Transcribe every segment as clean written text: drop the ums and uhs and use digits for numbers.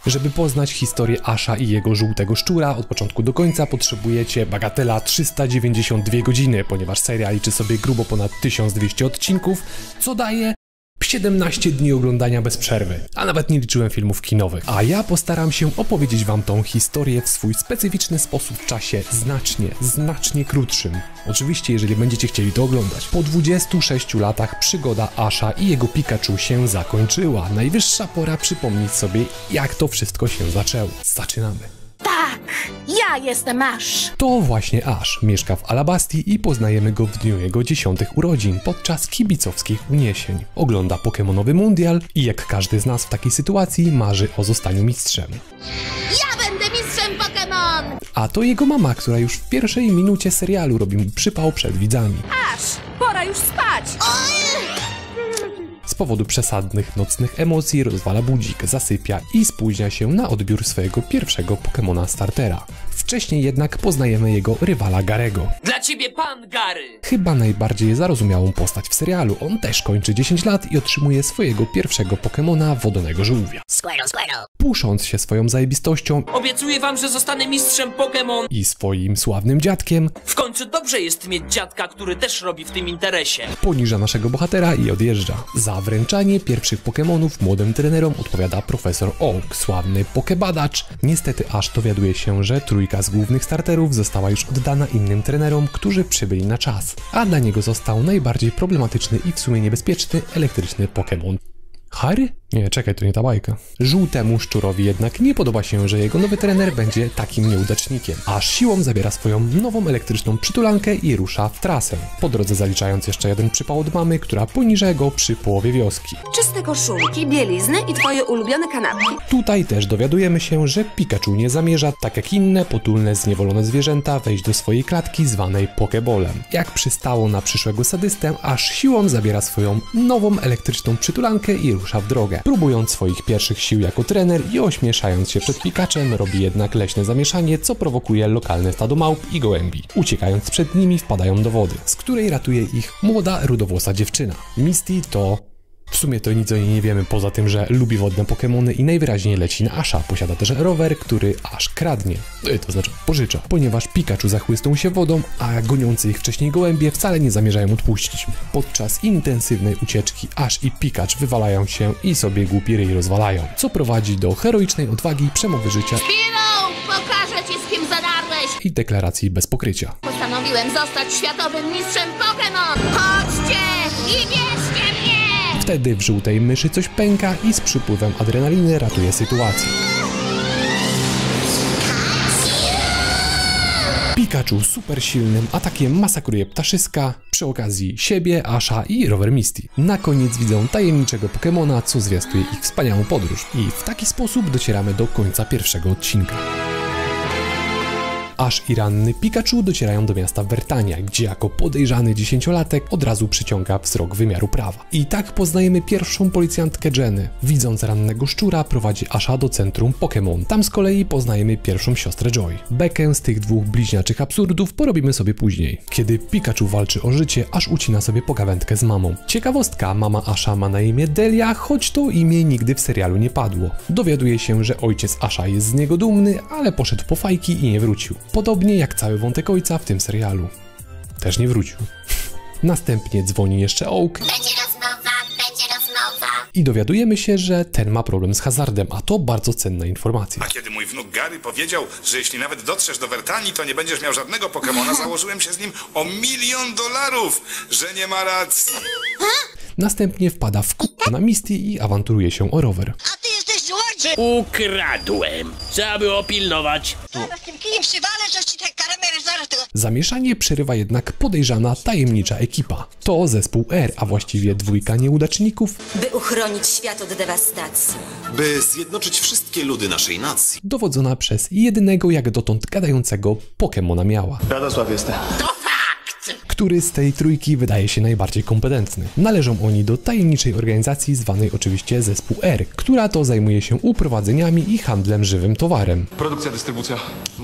Żeby poznać historię Asha i jego żółtego szczura od początku do końca potrzebujecie bagatela 392 godziny, ponieważ seria liczy sobie grubo ponad 1200 odcinków, co daje 17 dni oglądania bez przerwy, a nawet nie liczyłem filmów kinowych. A ja postaram się opowiedzieć wam tą historię w swój specyficzny sposób w czasie znacznie krótszym. Oczywiście, jeżeli będziecie chcieli to oglądać. Po 26 latach przygoda Asha i jego Pikachu się zakończyła. Najwyższa pora przypomnieć sobie, jak to wszystko się zaczęło. Zaczynamy. Tak, ja jestem Ash. To właśnie Ash mieszka w Alabastii i poznajemy go w dniu jego 10 urodzin podczas kibicowskich uniesień. Ogląda Pokemonowy Mundial i jak każdy z nas w takiej sytuacji marzy o zostaniu mistrzem. Ja będę mistrzem Pokémon! A to jego mama, która już w pierwszej minucie serialu robi mu przypał przed widzami. Ash, pora już spać! Z powodu przesadnych nocnych emocji rozwala budzik, zasypia i spóźnia się na odbiór swojego pierwszego Pokemona startera. Wcześniej jednak poznajemy jego rywala Garego. Dla ciebie pan Gary! Chyba najbardziej zarozumiałą postać w serialu. On też kończy 10 lat i otrzymuje swojego pierwszego Pokemona wodnego żółwia. Squirtle. Pusząc się swoją zajebistością Obiecuję wam, że zostanę mistrzem Pokémon. i swoim sławnym dziadkiem, W końcu dobrze jest mieć dziadka, który też robi w tym interesie. poniża naszego bohatera i odjeżdża. Za wręczanie pierwszych Pokemonów młodym trenerom odpowiada profesor Oak, sławny pokebadacz. Niestety aż dowiaduje się, że trójka z głównych starterów została już oddana innym trenerom, którzy przybyli na czas, a dla niego został najbardziej problematyczny i w sumie niebezpieczny elektryczny Pokemon. Harry? Nie, czekaj, to nie ta bajka. Żółtemu szczurowi jednak nie podoba się, że jego nowy trener będzie takim nieudacznikiem. Aż siłą zabiera swoją nową elektryczną przytulankę i rusza w trasę. Po drodze zaliczając jeszcze jeden przypał od mamy, która poniża go przy połowie wioski. Czyste koszulki, bielizny i twoje ulubione kanapki. Tutaj też dowiadujemy się, że Pikachu nie zamierza, tak jak inne potulne, zniewolone zwierzęta, wejść do swojej klatki zwanej Pokebolem. Jak przystało na przyszłego sadystę, aż siłą zabiera swoją nową elektryczną przytulankę i rusza w drogę. Próbując swoich pierwszich sił jako trener i ośmieszając się przed Pikachem, robi jednak leśne zamieszanie, co prowokuje lokalne stado małp i gołębi. Uciekając przed nimi, wpadają do wody, z której ratuje ich młoda, rudowłosa dziewczyna. Misty to... W sumie to nic o niej nie wiemy, poza tym, że lubi wodne Pokemony i najwyraźniej leci na Asha. Posiada też rower, który Ash kradnie, to znaczy pożycza, ponieważ Pikachu zachłystą się wodą, a goniące ich wcześniej gołębie wcale nie zamierzają odpuścić. Podczas intensywnej ucieczki Ash i Pikachu wywalają się i sobie głupi ryj rozwalają, co prowadzi do heroicznej odwagi, przemowy życia Spino, pokażę ci, z kim zadarłeś! i deklaracji bez pokrycia. Postanowiłem zostać światowym mistrzem Pokémon! Chodźcie i bierzcie mnie! Wtedy w żółtej myszy coś pęka i z przypływem adrenaliny ratuje sytuację. Pikachu super silnym atakiem masakruje ptaszyska, przy okazji siebie, Asha i rower Misty. Na koniec widzą tajemniczego Pokemona, co zwiastuje ich wspaniałą podróż. I w taki sposób docieramy do końca pierwszego odcinka. Ash i ranny Pikachu docierają do miasta Vertania, gdzie jako podejrzany 10-latek od razu przyciąga wzrok wymiaru prawa. I tak poznajemy pierwszą policjantkę Jenny. Widząc rannego szczura, prowadzi Asha do centrum Pokémon. Tam z kolei poznajemy pierwszą siostrę Joy. Bekę z tych dwóch bliźniaczych absurdów porobimy sobie później. Kiedy Pikachu walczy o życie, Ash ucina sobie pogawędkę z mamą. Ciekawostka, mama Asha ma na imię Delia, choć to imię nigdy w serialu nie padło. Dowiaduje się, że ojciec Asha jest z niego dumny, ale poszedł po fajki i nie wrócił. Podobnie jak cały wątek ojca w tym serialu. Też nie wrócił. Następnie dzwoni jeszcze Oak. Będzie rozmowa. I dowiadujemy się, że ten ma problem z hazardem, a to bardzo cenna informacja. A kiedy mój wnuk Gary powiedział, że jeśli nawet dotrzesz do Vertanii, to nie będziesz miał żadnego Pokemona, założyłem się z nim o $1 milion, że nie ma racji. Następnie wpada w k***a na Misty i awanturuje się o rower. A ty jesteś złodziej! Ukradłem. Trzeba było pilnować. Zaraz tym kijem przywalę, że ci te kamery zaraz tego... Zamieszanie przerywa jednak podejrzana, tajemnicza ekipa. To zespół R, a właściwie dwójka nieudaczników, By uchronić świat od dewastacji. By zjednoczyć wszystkie ludy naszej nacji. dowodzona przez jedynego jak dotąd gadającego Pokemona miała. Radosław jestem. Który z tej trójki wydaje się najbardziej kompetentny. Należą oni do tajemniczej organizacji zwanej oczywiście Zespół R, która to zajmuje się uprowadzeniami i handlem żywym towarem. Produkcja, dystrybucja.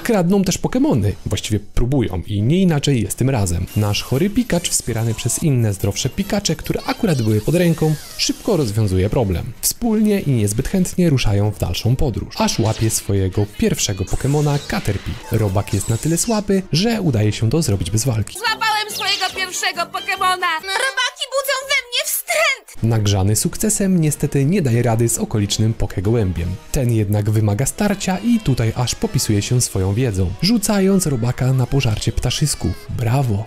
Kradną też Pokemony, właściwie próbują i nie inaczej jest tym razem. Nasz chory Pikacz, wspierany przez inne zdrowsze Pikacze, które akurat były pod ręką, szybko rozwiązuje problem. Wspólnie i niezbyt chętnie ruszają w dalszą podróż, aż łapie swojego pierwszego Pokemona Caterpie. Robak jest na tyle słaby, że udaje się to zrobić bez walki. Złapałem swojego pierwszego Pokemona! Robaki budzą we mnie wstręt! Nagrzany sukcesem niestety nie daje rady z okolicznym Pokegołębiem. Ten jednak wymaga starcia i tutaj aż popisuje się swoją wiedzą, rzucając Robaka na pożarcie ptaszysku. Brawo!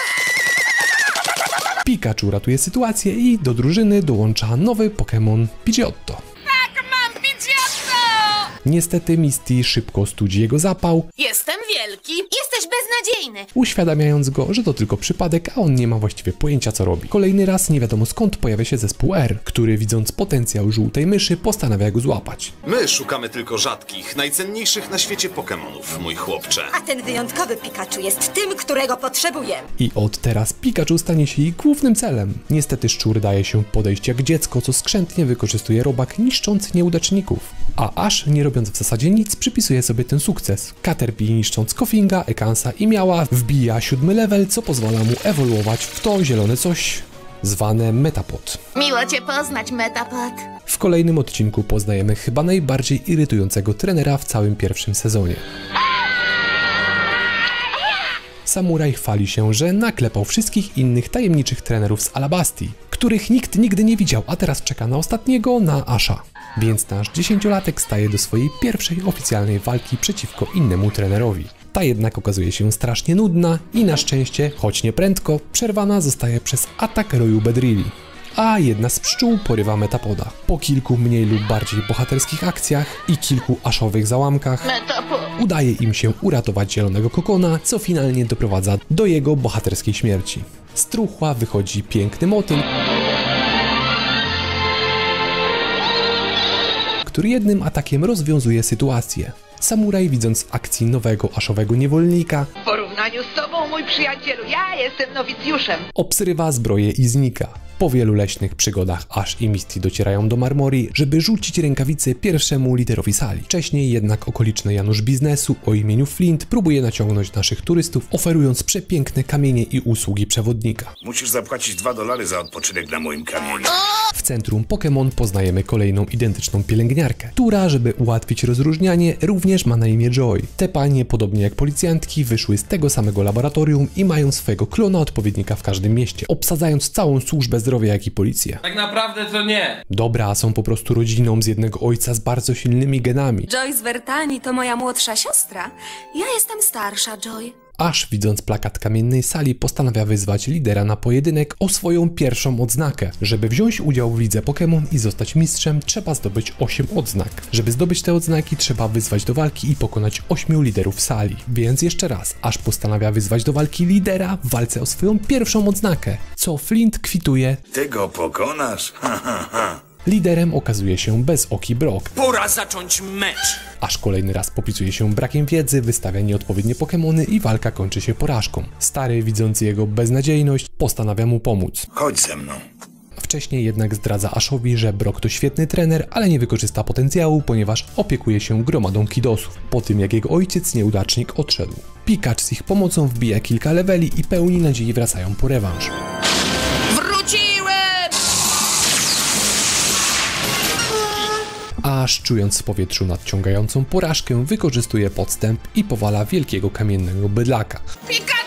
Pikachu ratuje sytuację i do drużyny dołącza nowy Pokémon Pidgeotto. Tak, mam Pidgeotto! Niestety Misty szybko studzi jego zapał, Jestem wielki. Jesteś beznadziejny. uświadamiając go, że to tylko przypadek, a on nie ma właściwie pojęcia co robi. Kolejny raz nie wiadomo skąd pojawia się zespół R, który widząc potencjał żółtej myszy postanawia go złapać. My szukamy tylko rzadkich, najcenniejszych na świecie Pokemonów, mój chłopcze. A ten wyjątkowy Pikachu jest tym, którego potrzebujemy. I od teraz Pikachu stanie się jej głównym celem. Niestety szczur daje się podejść jak dziecko, co skrzętnie wykorzystuje Robak, niszcząc nieudaczników. A Ash, nie robiąc w zasadzie nic, przypisuje sobie ten sukces. Caterpie niszcząc Kofinga, Ekansa i Miała wbija 7. level, co pozwala mu ewoluować w to zielone coś zwane Metapod. Miło cię poznać, Metapod. W kolejnym odcinku poznajemy chyba najbardziej irytującego trenera w całym pierwszym sezonie. Samuraj chwali się, że naklepał wszystkich innych tajemniczych trenerów z Alabastii, których nikt nigdy nie widział, a teraz czeka na ostatniego, na Asha. Więc nasz 10-latek staje do swojej pierwszej oficjalnej walki przeciwko innemu trenerowi. Ta jednak okazuje się strasznie nudna i na szczęście, choć nie prędko, przerwana zostaje przez atak roju Bedrilli. A jedna z pszczół porywa Metapoda. Po kilku mniej lub bardziej bohaterskich akcjach i kilku aszowych załamkach udaje im się uratować zielonego kokona, co finalnie doprowadza do jego bohaterskiej śmierci. Z truchła wychodzi piękny motyl, który jednym atakiem rozwiązuje sytuację. Samuraj, widząc w akcji nowego aszowego niewolnika, W porównaniu z tobą, mój przyjacielu, ja jestem nowicjuszem. obsrywa zbroję i znika. Po wielu leśnych przygodach Ash i Misty docierają do Marmorii, żeby rzucić rękawice pierwszemu liderowi sali. Wcześniej jednak okoliczny Janusz biznesu o imieniu Flint próbuje naciągnąć naszych turystów, oferując przepiękne kamienie i usługi przewodnika. Musisz zapłacić $2 za odpoczynek na moim kamieniu. W centrum Pokémon poznajemy kolejną identyczną pielęgniarkę, która, żeby ułatwić rozróżnianie, również ma na imię Joy. Te panie, podobnie jak policjantki, wyszły z tego samego laboratorium i mają swojego klona odpowiednika w każdym mieście, obsadzając całą służbę zdrowia, jak i policję. Tak naprawdę to nie. Dobra, są po prostu rodziną z jednego ojca z bardzo silnymi genami. Joy z Vertani to moja młodsza siostra. Ja jestem starsza, Joy. Ash, widząc plakat kamiennej sali, postanawia wyzwać lidera na pojedynek o swoją pierwszą odznakę. Żeby wziąć udział w lidze Pokémon i zostać mistrzem, trzeba zdobyć 8 odznak. Żeby zdobyć te odznaki, trzeba wyzwać do walki i pokonać 8 liderów sali. Więc jeszcze raz, Ash postanawia wyzwać do walki lidera w walce o swoją pierwszą odznakę, co Flint kwituje. Ty go pokonasz? Ha, ha, ha. Liderem okazuje się Bezoki Brock. Pora zacząć mecz. Aż kolejny raz popisuje się brakiem wiedzy, wystawia nieodpowiednie Pokemony i walka kończy się porażką. Stary, widząc jego beznadziejność, postanawia mu pomóc. Chodź ze mną. Wcześniej jednak zdradza Ashowi, że Brock to świetny trener, ale nie wykorzysta potencjału, ponieważ opiekuje się gromadą kidosów, po tym jak jego ojciec nieudacznik odszedł. Pikachu z ich pomocą wbija kilka leveli i pełni nadziei wracają po rewanż. Wróciłem! Aż czując w powietrzu nadciągającą porażkę, wykorzystuje podstęp i powala wielkiego kamiennego bydlaka. Pikachu!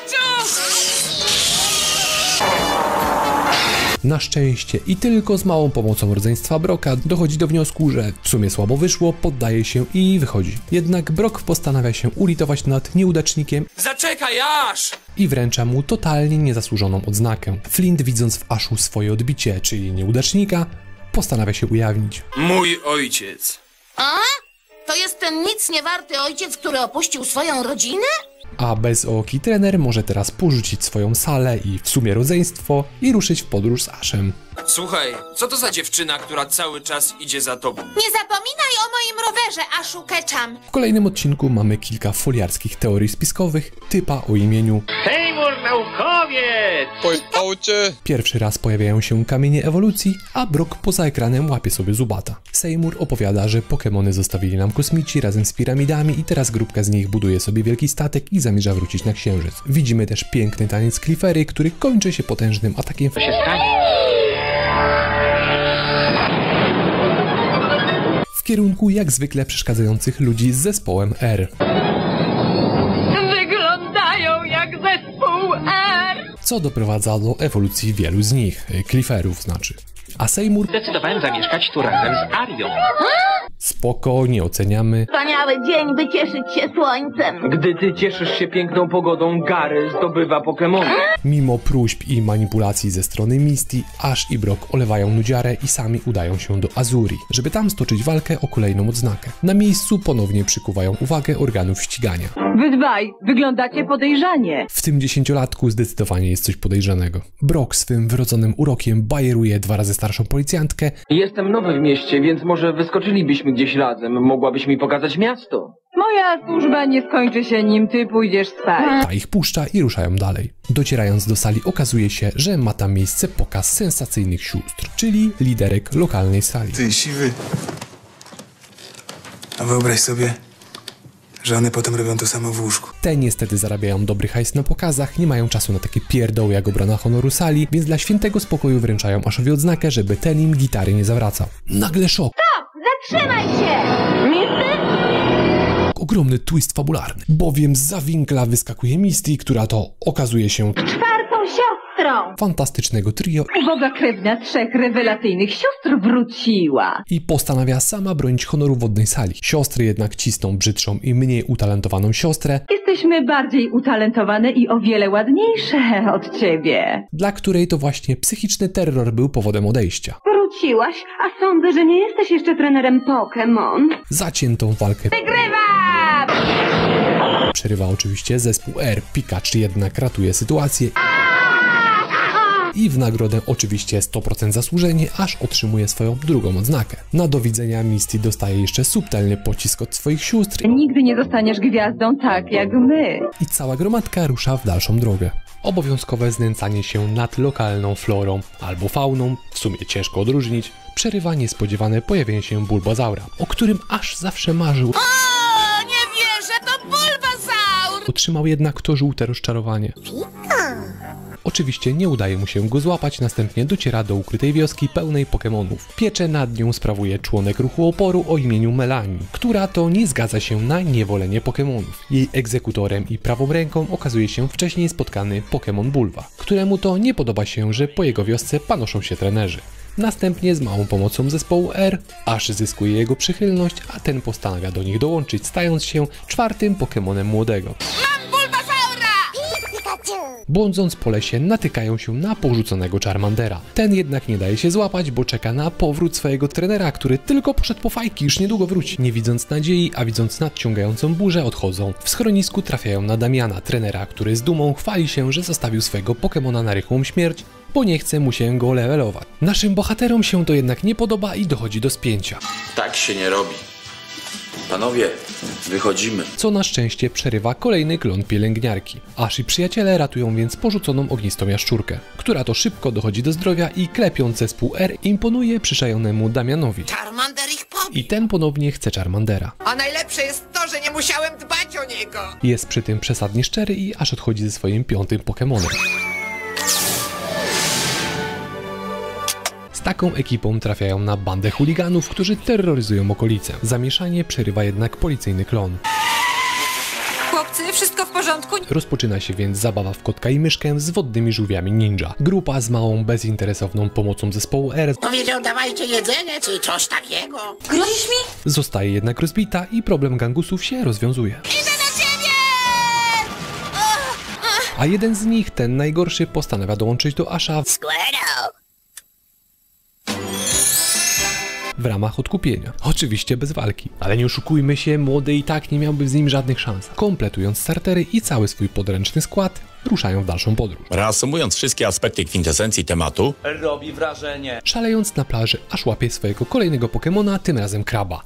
Na szczęście i tylko z małą pomocą rodzeństwa Brocka dochodzi do wniosku, że w sumie słabo wyszło, poddaje się i wychodzi. Jednak Brock postanawia się ulitować nad nieudacznikiem Zaczekaj, Ash! i wręcza mu totalnie niezasłużoną odznakę. Flint, widząc w Ashu swoje odbicie, czyli nieudacznika, postanawia się ujawnić. Mój ojciec. A? To jest ten nic nie warty ojciec, który opuścił swoją rodzinę? A Bezoki trener może teraz porzucić swoją salę i w sumie rodzeństwo i ruszyć w podróż z Ashem. Słuchaj, co to za dziewczyna, która cały czas idzie za tobą? Nie zapominaj o moim rowerze, Ashu Ketchum. W kolejnym odcinku mamy kilka foliarskich teorii spiskowych typa o imieniu Sejmur naukowiec Powiedz! Pierwszy raz pojawiają się kamienie ewolucji, a Brock poza ekranem łapie sobie Zubata. Seymour opowiada, że Pokemony zostawili nam kosmici razem z piramidami i teraz grupka z nich buduje sobie wielki statek i zamierza wrócić na Księżyc. Widzimy też piękny taniec Clefairy, który kończy się potężnym atakiem w kierunku jak zwykle przeszkadzających ludzi z zespołem R. Wyglądają jak zespół R! Co doprowadza do ewolucji wielu z nich, Clefairy'ów znaczy. A Seymour Zdecydowałem zamieszkać tu razem z Arią. spoko, nie oceniamy. Wspaniały dzień, by cieszyć się słońcem. Gdy ty cieszysz się piękną pogodą, Gary zdobywa Pokemony. Mimo próśb i manipulacji ze strony Misty, Ash i Brock olewają nudziarę i sami udają się do Azuri, żeby tam stoczyć walkę o kolejną odznakę. Na miejscu ponownie przykuwają uwagę organów ścigania. Wy dwaj wyglądacie podejrzanie. W tym 10-latku zdecydowanie jest coś podejrzanego. Brock swym wrodzonym urokiem bajeruje 2 razy starszą policjantkę, Jestem nowy w mieście, więc może wyskoczylibyśmy gdzieś razem. Mogłabyś mi pokazać miasto. Moja służba nie skończy się, nim ty pójdziesz spać. ta ich puszcza i ruszają dalej. Docierając do sali okazuje się, że ma tam miejsce pokaz sensacyjnych sióstr, czyli liderek lokalnej sali. Ty, siwy. A wyobraź sobie, że one potem robią to samo w łóżku. Te niestety zarabiają dobry hajs na pokazach, nie mają czasu na takie pierdoły jak obrona honoru sali, więc dla świętego spokoju wręczają Ashowi odznakę, żeby ten im gitary nie zawracał. Nagle szok! Zatrzymaj się! Ogromny twist fabularny, bowiem zza winkla wyskakuje Misty, która to okazuje się Czwartą siostrą! fantastycznego trio Uboga krewna 3 rewelacyjnych sióstr wróciła. i postanawia sama bronić honoru wodnej sali. Siostry jednak cisną brzydszą i mniej utalentowaną siostrę, Jesteśmy bardziej utalentowane i o wiele ładniejsze od ciebie. dla której to właśnie psychiczny terror był powodem odejścia. Wróciłaś, a sądzę, że nie jesteś jeszcze trenerem Pokémon. Zaciętą walkę Wygrywam! przerywa oczywiście zespół R. Pikachu jednak ratuje sytuację i w nagrodę oczywiście 100% zasłużenie, aż otrzymuje swoją drugą odznakę. Na do widzenia Misty dostaje jeszcze subtelny pocisk od swoich sióstr Nigdy nie zostaniesz gwiazdą tak jak my. i cała gromadka rusza w dalszą drogę. Obowiązkowe znęcanie się nad lokalną florą albo fauną, w sumie ciężko odróżnić, przerywa niespodziewane pojawienie się Bulbazaura, o którym aż zawsze marzył. O, nie wierzę, to Bulbasaur! Otrzymał jednak to żółte rozczarowanie. Oczywiście nie udaje mu się go złapać, następnie dociera do ukrytej wioski pełnej Pokemonów. Pieczę nad nią sprawuje członek ruchu oporu o imieniu Melanie, która to nie zgadza się na niewolenie Pokemonów. Jej egzekutorem i prawą ręką okazuje się wcześniej spotkany Pokemon Bulwa, któremu to nie podoba się, że po jego wiosce panoszą się trenerzy. Następnie z małą pomocą zespołu R, Ash zyskuje jego przychylność, a ten postanawia do nich dołączyć, stając się 4. Pokemonem młodego. Błądząc po lesie, natykają się na porzuconego Charmandera. Ten jednak nie daje się złapać, bo czeka na powrót swojego trenera, który tylko poszedł po fajki, już niedługo wróci. Nie widząc nadziei, a widząc nadciągającą burzę, odchodzą. W schronisku trafiają na Damiana, trenera, który z dumą chwali się, że zostawił swojego Pokemona na rychłą śmierć, bo nie chce mu się go levelować. Naszym bohaterom się to jednak nie podoba i dochodzi do spięcia. Tak się nie robi. Panowie, wychodzimy. Co na szczęście przerywa kolejny klon pielęgniarki. Ash i przyjaciele ratują więc porzuconą ognistą jaszczurkę, która to szybko dochodzi do zdrowia i klepiąc zespół R imponuje przyszajonemu Damianowi. Charmander ich pobił. I ten ponownie chce Charmandera. A najlepsze jest to, że nie musiałem dbać o niego. Jest przy tym przesadnie szczery i aż odchodzi ze swoim 5. Pokemonem. Z taką ekipą trafiają na bandę chuliganów, którzy terroryzują okolice. Zamieszanie przerywa jednak policyjny klon. Chłopcy, wszystko w porządku? Rozpoczyna się więc zabawa w kotka i myszkę z wodnymi żółwiami ninja. Grupa z małą, bezinteresowną pomocą zespołu R Powiedział, dawajcie jedzenie, czy coś takiego. Grozisz mi? zostaje jednak rozbita i problem gangusów się rozwiązuje. Idę na ciebie! A jeden z nich, ten najgorszy, postanawia dołączyć do Asha w ramach odkupienia. Oczywiście bez walki. Ale nie oszukujmy się, młody i tak nie miałby z nim żadnych szans. Kompletując startery i cały swój podręczny skład, ruszają w dalszą podróż. Reasumując wszystkie aspekty kwintesencji tematu, Robi wrażenie. Szalejąc na plaży, aż łapie swojego kolejnego Pokemona, tym razem kraba.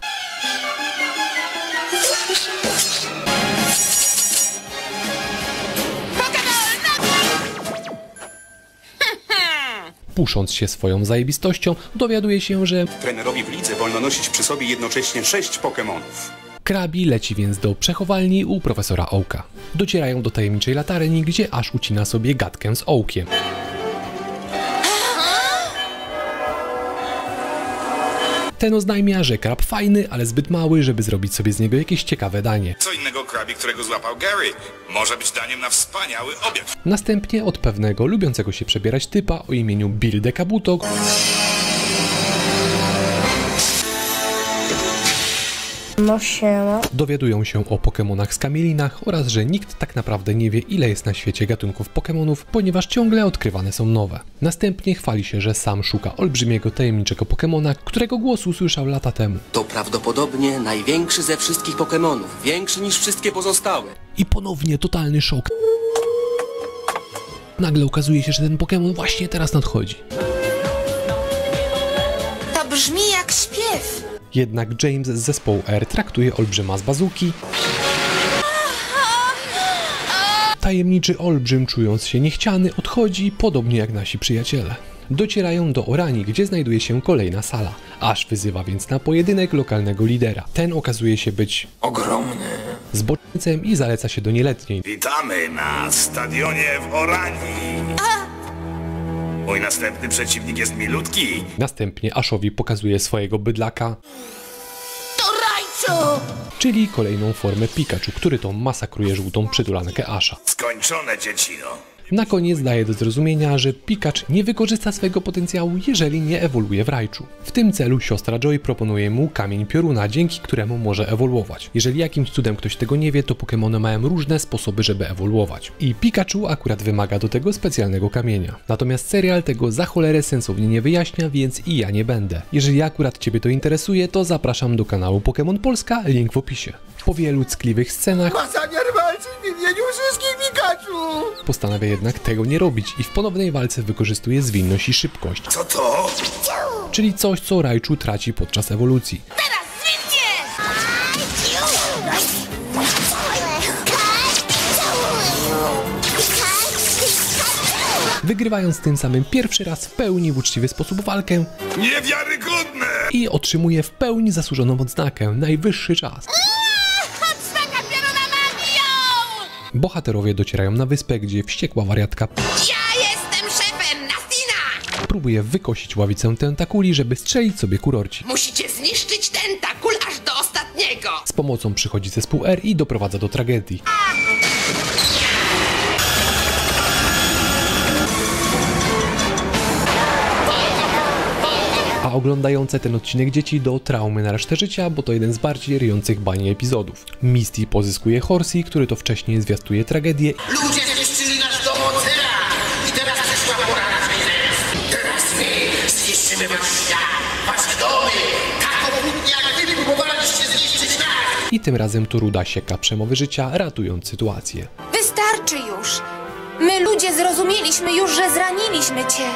pusząc się swoją zajebistością, dowiaduje się, że trenerowi w lidze wolno nosić przy sobie jednocześnie 6 Pokemonów. Krabi leci więc do przechowalni u profesora Oaka. Docierają do tajemniczej latarni, gdzie Ash ucina sobie gadkę z Oakiem. Ten oznajmia, że krab fajny, ale zbyt mały, żeby zrobić sobie z niego jakieś ciekawe danie. Co innego Krabi, którego złapał Gary. Może być daniem na wspaniały obiad. Następnie od pewnego lubiącego się przebierać typa o imieniu Bill de Kabuto dowiadują się o Pokemonach z kamielinach oraz, że nikt tak naprawdę nie wie, ile jest na świecie gatunków Pokemonów, ponieważ ciągle odkrywane są nowe. Następnie chwali się, że sam szuka olbrzymiego, tajemniczego Pokemona, którego głos usłyszał lata temu. To prawdopodobnie największy ze wszystkich Pokemonów, większy niż wszystkie pozostałe. I ponownie totalny szok. Nagle okazuje się, że ten Pokemon właśnie teraz nadchodzi. To brzmi jak śpiew. Jednak James z zespołu R traktuje olbrzyma z bazuki. Tajemniczy olbrzym, czując się niechciany, odchodzi, podobnie jak nasi przyjaciele. Docierają do Orani, gdzie znajduje się kolejna sala. Ash wyzywa więc na pojedynek lokalnego lidera. Ten okazuje się być ogromny, zboczeńcem i zaleca się do nieletniej. Witamy na stadionie w Oranii. Mój następny przeciwnik jest milutki. Następnie Ashowi pokazuje swojego bydlaka, To Raichu! czyli kolejną formę Pikachu, który to masakruje żółtą przytulankę Asha. Skończone, dziecino. Na koniec daje do zrozumienia, że Pikachu nie wykorzysta swojego potencjału, jeżeli nie ewoluuje w Raichu. W tym celu siostra Joy proponuje mu kamień pioruna, dzięki któremu może ewoluować. Jeżeli jakimś cudem ktoś tego nie wie, to Pokemony mają różne sposoby, żeby ewoluować. I Pikachu akurat wymaga do tego specjalnego kamienia. Natomiast serial tego za cholerę sensownie nie wyjaśnia, więc i ja nie będę. Jeżeli akurat Ciebie to interesuje, to zapraszam do kanału Pokémon Polska, link w opisie. Po wielu ckliwych scenach Ma zamiar walczyć w imieniu wszystkich Pikachu! postanawia jednak tego nie robić i w ponownej walce wykorzystuje zwinność i szybkość. Co to? Czyli coś, co Raichu traci podczas ewolucji. Teraz zwincie! Wygrywając tym samym pierwszy raz w pełni w uczciwy sposób walkę Niewiarygodne! i otrzymuje w pełni zasłużoną odznakę, najwyższy czas. Odznaka pioruna magią! Bohaterowie docierają na wyspę, gdzie wściekła wariatka Ja jestem szefem Nastina! próbuje wykosić ławicę tentakuli, żeby strzelić sobie kurorci. Musicie zniszczyć tentakul aż do ostatniego! Z pomocą przychodzi zespół R i doprowadza do tragedii. A oglądające ten odcinek dzieci do traumy na resztę życia, bo to jeden z bardziej ryjących bani epizodów. Misty pozyskuje Horsey, który to wcześniej zwiastuje tragedię. Ludzie zniszczyli nasz dom od zera! I teraz przyszła pora naszej zemsty! Teraz my zniszczymy wasz świat, wasze domy! Tak obłudnie jak wy próbowaliście zniszczyć nas! I tym razem to ruda sieka przemowy życia, ratując sytuację. Wystarczy już. My ludzie zrozumieliśmy już, że zraniliśmy cię.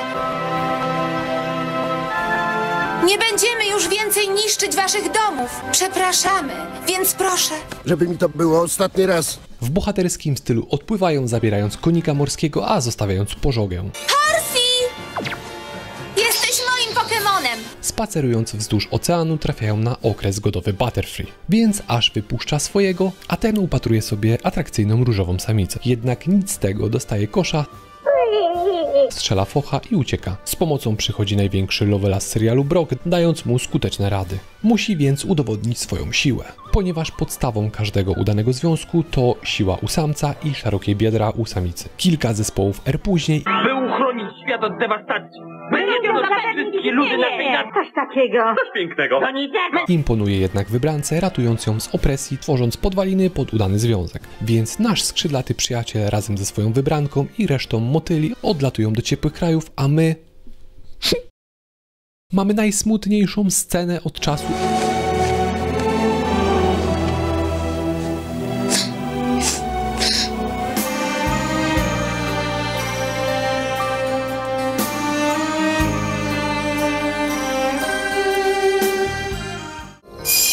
Nie będziemy już więcej niszczyć waszych domów. Przepraszamy, więc proszę. Żeby mi to było ostatni raz. W bohaterskim stylu odpływają, zabierając konika morskiego, a zostawiając pożogę. Horsey! Jesteś moim Pokemonem! Spacerując wzdłuż oceanu trafiają na okres godowy Butterfree, więc Ash wypuszcza swojego, a ten upatruje sobie atrakcyjną różową samicę. Jednak nic z tego, dostaje kosza, strzela focha i ucieka. Z pomocą przychodzi największy Lovela z serialu Brock, dając mu skuteczne rady. Musi więc udowodnić swoją siłę, ponieważ podstawą każdego udanego związku to siła u samca i szerokie biodra u samicy. Kilka zespołów R później, By uchronić świat od dewastacji. By nie zniszczyć wszystkie ludy naszej nacji. Coś takiego. Coś pięknego. imponuje jednak wybrance, ratując ją z opresji, tworząc podwaliny pod udany związek. Więc nasz skrzydlaty przyjaciel razem ze swoją wybranką i resztą motyli odlatują do ciepłych krajów, a my... mamy najsmutniejszą scenę od czasu...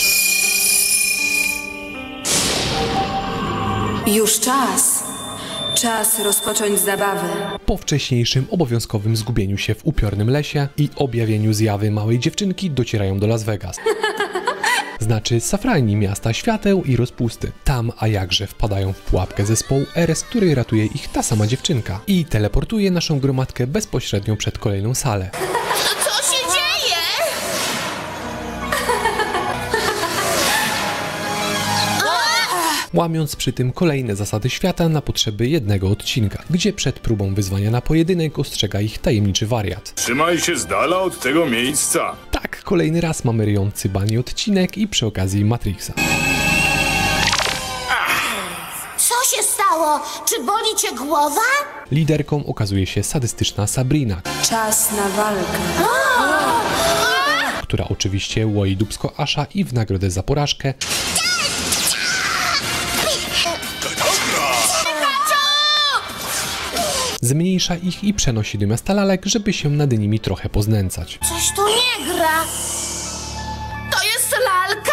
Już czas, Czas rozpocząć zabawę. Po wcześniejszym obowiązkowym zgubieniu się w upiornym lesie i objawieniu zjawy małej dziewczynki docierają do Las Vegas. Znaczy safrani miasta świateł i rozpusty. Tam, a jakże, wpadają w pułapkę zespołu R, z której ratuje ich ta sama dziewczynka i teleportuje naszą gromadkę bezpośrednio przed kolejną salę. Co się dzieje? Łamiąc przy tym kolejne zasady świata na potrzeby jednego odcinka, gdzie przed próbą wyzwania na pojedynek ostrzega ich tajemniczy wariat. Trzymaj się z dala od tego miejsca. Tak, kolejny raz mamy ryjący bani odcinek i przy okazji Matrixa. Co się stało? Czy boli cię głowa? Liderką okazuje się sadystyczna Sabrina, Czas na walkę. która oczywiście łoi dupsko Asha i w nagrodę za porażkę zmniejsza ich i przenosi do miasta lalek, żeby się nad nimi trochę poznęcać. Coś tu nie gra. To jest lalka?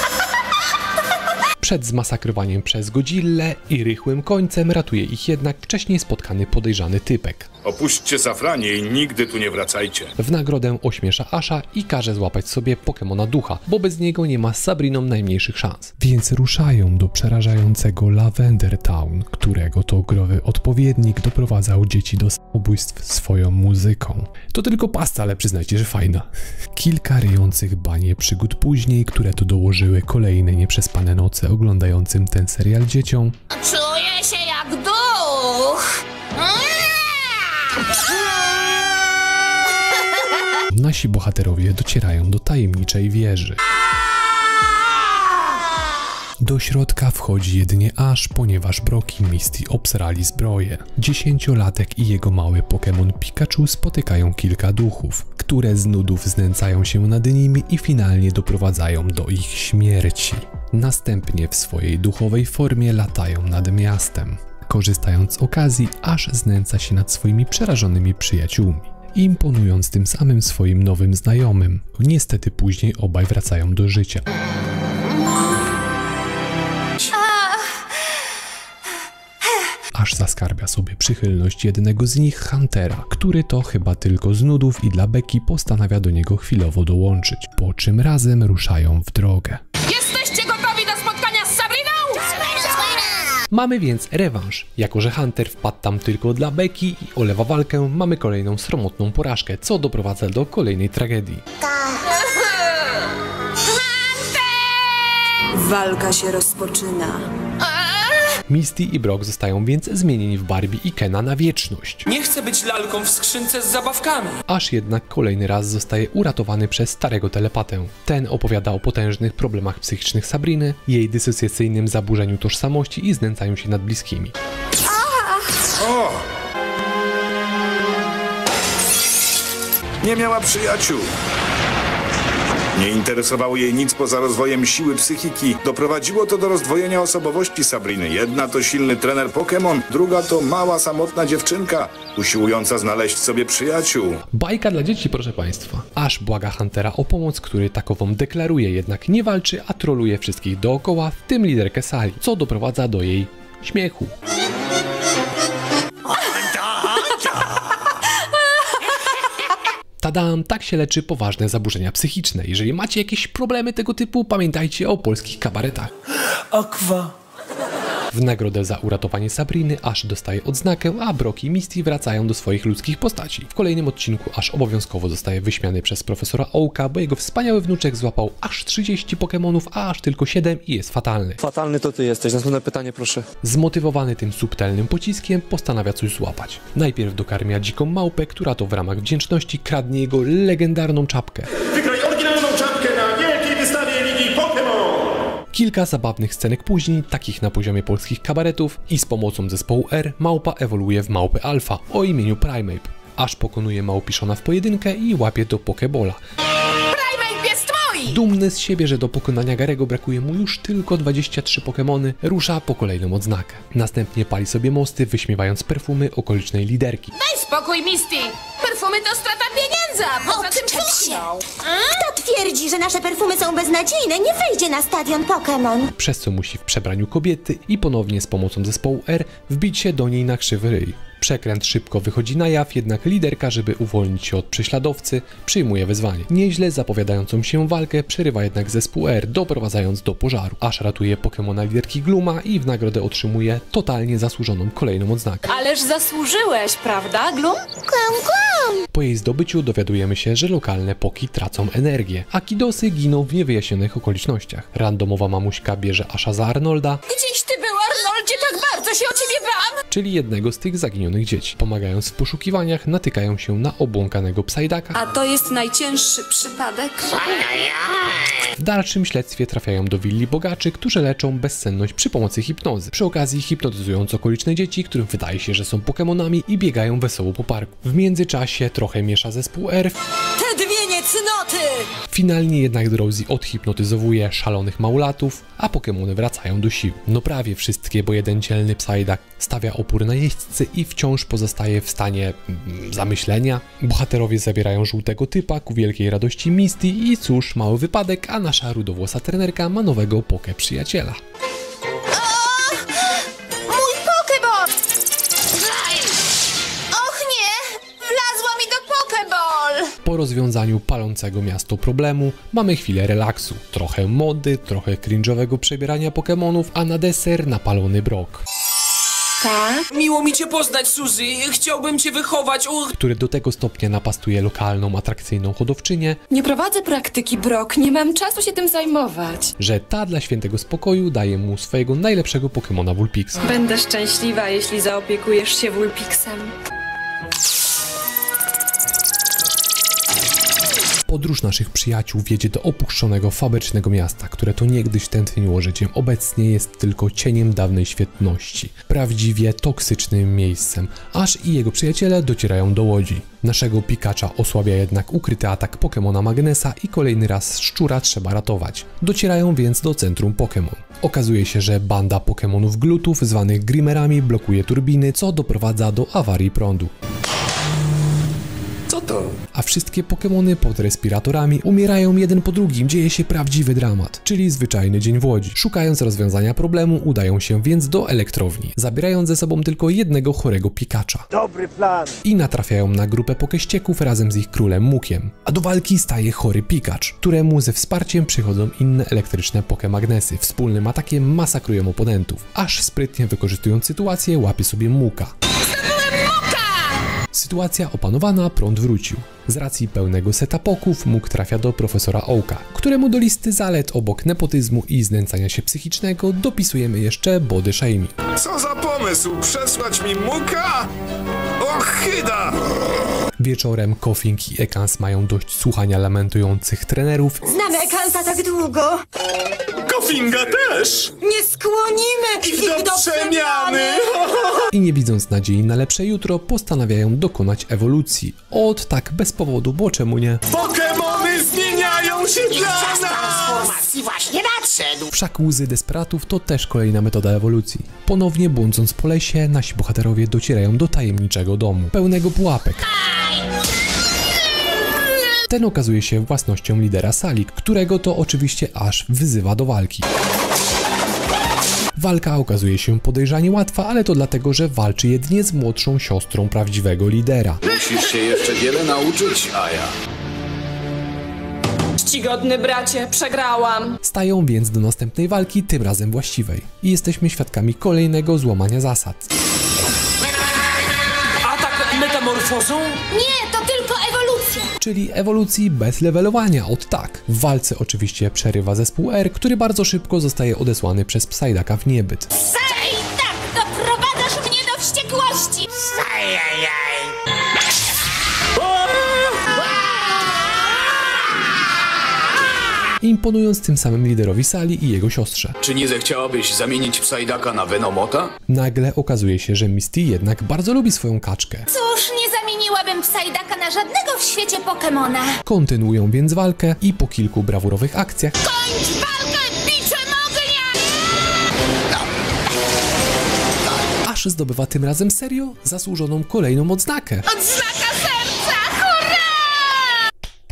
Przed zmasakrowaniem przez Godzillę i rychłym końcem ratuje ich jednak wcześniej spotkany podejrzany typek. Opuśćcie Safranie i nigdy tu nie wracajcie. W nagrodę ośmiesza Asha i każe złapać sobie Pokemona Ducha, bo bez niego nie ma z Sabriną najmniejszych szans. Więc ruszają do przerażającego Lavender Town, którego to growy odpowiednik doprowadzał dzieci do samobójstw swoją muzyką. To tylko pasta, ale przyznajcie, że fajna. Kilka ryjących banie przygód później, które to dołożyły kolejne nieprzespane noce oglądającym ten serial dzieciom. Czuję się jak duch. Nasi bohaterowie docierają do tajemniczej wieży. Do środka wchodzi jedynie Ash, ponieważ Brock i Misty obsrali zbroję. 10-latek i jego mały Pokémon Pikachu spotykają kilka duchów, które z nudów znęcają się nad nimi i finalnie doprowadzają do ich śmierci. Następnie w swojej duchowej formie latają nad miastem. Korzystając z okazji, Ash znęca się nad swoimi przerażonymi przyjaciółmi, imponując tym samym swoim nowym znajomym. Niestety później obaj wracają do życia. Aż zaskarbia sobie przychylność jednego z nich, Huntera, który to chyba tylko z nudów i dla beki postanawia do niego chwilowo dołączyć, po czym razem ruszają w drogę. Jesteście gotowi do spotkania z Sabriną? Mamy więc rewanż. Jako że Hunter wpadł tam tylko dla beki i olewa walkę, mamy kolejną sromotną porażkę, co doprowadza do kolejnej tragedii. Walka się rozpoczyna. Misty i Brock zostają więc zmienieni w Barbie i Kena na wieczność. Nie chcę być lalką w skrzynce z zabawkami. Aż jednak kolejny raz zostaje uratowany przez starego telepatę. Ten opowiada o potężnych problemach psychicznych Sabriny, jej dysocjacyjnym zaburzeniu tożsamości i znęcaniu się nad bliskimi. O! Nie miała przyjaciół. Nie interesowało jej nic poza rozwojem siły psychiki. Doprowadziło to do rozdwojenia osobowości Sabriny. Jedna to silny trener Pokémon, druga to mała, samotna dziewczynka, usiłująca znaleźć sobie przyjaciół. Bajka dla dzieci, proszę państwa. Ash błaga Huntera o pomoc, który takową deklaruje, jednak nie walczy, a troluje wszystkich dookoła, w tym liderkę sali, co doprowadza do jej śmiechu. Tadam, tak się leczy poważne zaburzenia psychiczne. Jeżeli macie jakieś problemy tego typu, pamiętajcie o polskich kabaretach. Aqua. W nagrodę za uratowanie Sabriny Ash dostaje odznakę, a Brock i Misty wracają do swoich ludzkich postaci. W kolejnym odcinku Ash obowiązkowo zostaje wyśmiany przez profesora Oaka, bo jego wspaniały wnuczek złapał aż 30 Pokémonów, a aż tylko 7 i jest fatalny. Fatalny to ty jesteś, następne pytanie proszę. Zmotywowany tym subtelnym pociskiem postanawia coś złapać. Najpierw dokarmia dziką małpę, która to w ramach wdzięczności kradnie jego legendarną czapkę. Wygraj oryginalną czapkę na wielkiej wystawie Ligi Pokémon! Kilka zabawnych scenek później, takich na poziomie polskich kabaretów, i z pomocą zespołu R małpa ewoluuje w małpę alfa o imieniu Primeape. Aż pokonuje małpiszona w pojedynkę i łapie do Pokebola. Primeape jest mój! Dumny z siebie, że do pokonania Garego brakuje mu już tylko 23 Pokemony, rusza po kolejną odznakę. Następnie pali sobie mosty, wyśmiewając perfumy okolicznej liderki. Daj spokój, Misty! Perfumy to strata pieniędzy, poza tym puchną. Kto twierdzi, że nasze perfumy są beznadziejne, nie wejdzie na stadion Pokémon. Przez co musi w przebraniu kobiety i ponownie z pomocą zespołu R wbić się do niej na krzywy ryj. Przekręt szybko wychodzi na jaw, jednak liderka, żeby uwolnić się od prześladowcy, przyjmuje wezwanie. Nieźle zapowiadającą się walkę przerywa jednak zespół R, doprowadzając do pożaru. Aż ratuje Pokemona liderki Gluma i w nagrodę otrzymuje totalnie zasłużoną kolejną odznakę. Ależ zasłużyłeś, prawda, Glum? Po jej zdobyciu dowiadujemy się, że lokalne Poki tracą energię, a Kidosy giną w niewyjaśnionych okolicznościach. Randomowa mamuśka bierze Asha za Arnolda. Gdzieś ty był, Arnoldzie, tak bardzo się o ciebie bałam! Czyli jednego z tych zaginionych dzieci. Pomagając w poszukiwaniach, natykają się na obłąkanego Psyducka. A to jest najcięższy przypadek? W dalszym śledztwie trafiają do willi bogaczy, którzy leczą bezsenność przy pomocy hipnozy. Przy okazji hipnotyzując okoliczne dzieci, którym wydaje się, że są Pokemonami i biegają wesoło po parku. W międzyczasie trochę miesza zespół R. Te dwie niecnoty! Finalnie jednak Drowsy odhipnotyzowuje szalonych małolatów, a Pokemony wracają do sił. No prawie wszystkie, bo jeden dzielny Psyduck stawia opór na jeźdźcy i wciąż pozostaje w stanie zamyślenia. Bohaterowie zabierają żółtego typa ku wielkiej radości Misty i cóż, mały wypadek, a nasza rudowłosa trenerka ma nowego Poké przyjaciela. Mój Pokeball! Och nie! Wlazła mi do Pokeball! Po rozwiązaniu palącego miasto problemu mamy chwilę relaksu. Trochę mody, trochę cringe'owego przebierania Pokemonów, a na deser napalony Brock. Tak? Miło mi cię poznać, Suzy. Chciałbym cię wychować, który do tego stopnia napastuje lokalną, atrakcyjną hodowczynię. Nie prowadzę praktyki, Brock. Nie mam czasu się tym zajmować. Że ta dla świętego spokoju daje mu swojego najlepszego Pokemona Vulpixa. Będę szczęśliwa, jeśli zaopiekujesz się Vulpixem. Podróż naszych przyjaciół wiedzie do opuszczonego, fabrycznego miasta, które to niegdyś tętniło życiem. Obecnie jest tylko cieniem dawnej świetności. Prawdziwie toksycznym miejscem, aż i jego przyjaciele docierają do łodzi. Naszego Pikacza osłabia jednak ukryty atak Pokemona Magnesa i kolejny raz szczura trzeba ratować. Docierają więc do centrum Pokémon. Okazuje się, że banda Pokemonów glutów zwanych Grimerami blokuje turbiny, co doprowadza do awarii prądu. Co to? A wszystkie Pokemony pod respiratorami umierają jeden po drugim, dzieje się prawdziwy dramat, czyli zwyczajny dzień w Łodzi. Szukając rozwiązania problemu, udają się więc do elektrowni, zabierając ze sobą tylko jednego chorego Pikacza. Dobry plan! I natrafiają na grupę Pokeścieków razem z ich królem Mukiem. A do walki staje chory Pikacz, któremu ze wsparciem przychodzą inne elektryczne Pokemagnesy. Wspólnym atakiem masakrują oponentów, aż sprytnie wykorzystując sytuację łapie sobie Muka. Sytuacja opanowana, prąd wrócił. Z racji pełnego seta poków Muk trafia do profesora Oaka, któremu do listy zalet obok nepotyzmu i znęcania się psychicznego dopisujemy jeszcze body shaming. Co za pomysł? Przesłać mi Muka? Ochyda! Wieczorem Koffing i Ekans mają dość słuchania lamentujących trenerów. Znamy Ekansa tak długo. Koffinga też! Nie skłonimy ich do przemiany! I nie widząc nadziei na lepsze jutro, postanawiają dokonać ewolucji. Od tak bez powodu, bo czemu nie? Pokemony zmieniają się dla nas! Transformacji właśnie nadszedł! Wszak łzy desperatów to też kolejna metoda ewolucji. Ponownie błądząc po lesie, nasi bohaterowie docierają do tajemniczego domu, pełnego pułapek. Ten okazuje się własnością lidera sali, którego to oczywiście Ash wyzywa do walki. Walka okazuje się podejrzanie łatwa, ale to dlatego, że walczy jedynie z młodszą siostrą prawdziwego lidera. Musisz się jeszcze wiele nauczyć, Aja. Czcigodny bracie, przegrałam. Stają więc do następnej walki, tym razem właściwej. I jesteśmy świadkami kolejnego złamania zasad. Atak metamorfozą? Nie, to tylko ewolucja. Czyli ewolucji bez levelowania, od tak. W walce oczywiście przerywa zespół R, który bardzo szybko zostaje odesłany przez Psyducka w niebyt. Tak, doprowadzasz mnie do wściekłości. Imponując tym samym liderowi sali i jego siostrze. Czy nie zechciałabyś zamienić Psyducka na Venomota? Nagle okazuje się, że Misty jednak bardzo lubi swoją kaczkę. Cóż, nie zamieniłabym wypuściłabym Psyducka na żadnego w świecie Pokemona. Kontynuują więc walkę i po kilku brawurowych akcjach Kończ walkę biczem ognia! Ash zdobywa tym razem serio zasłużoną kolejną odznakę. Odznaka serca! Hurra!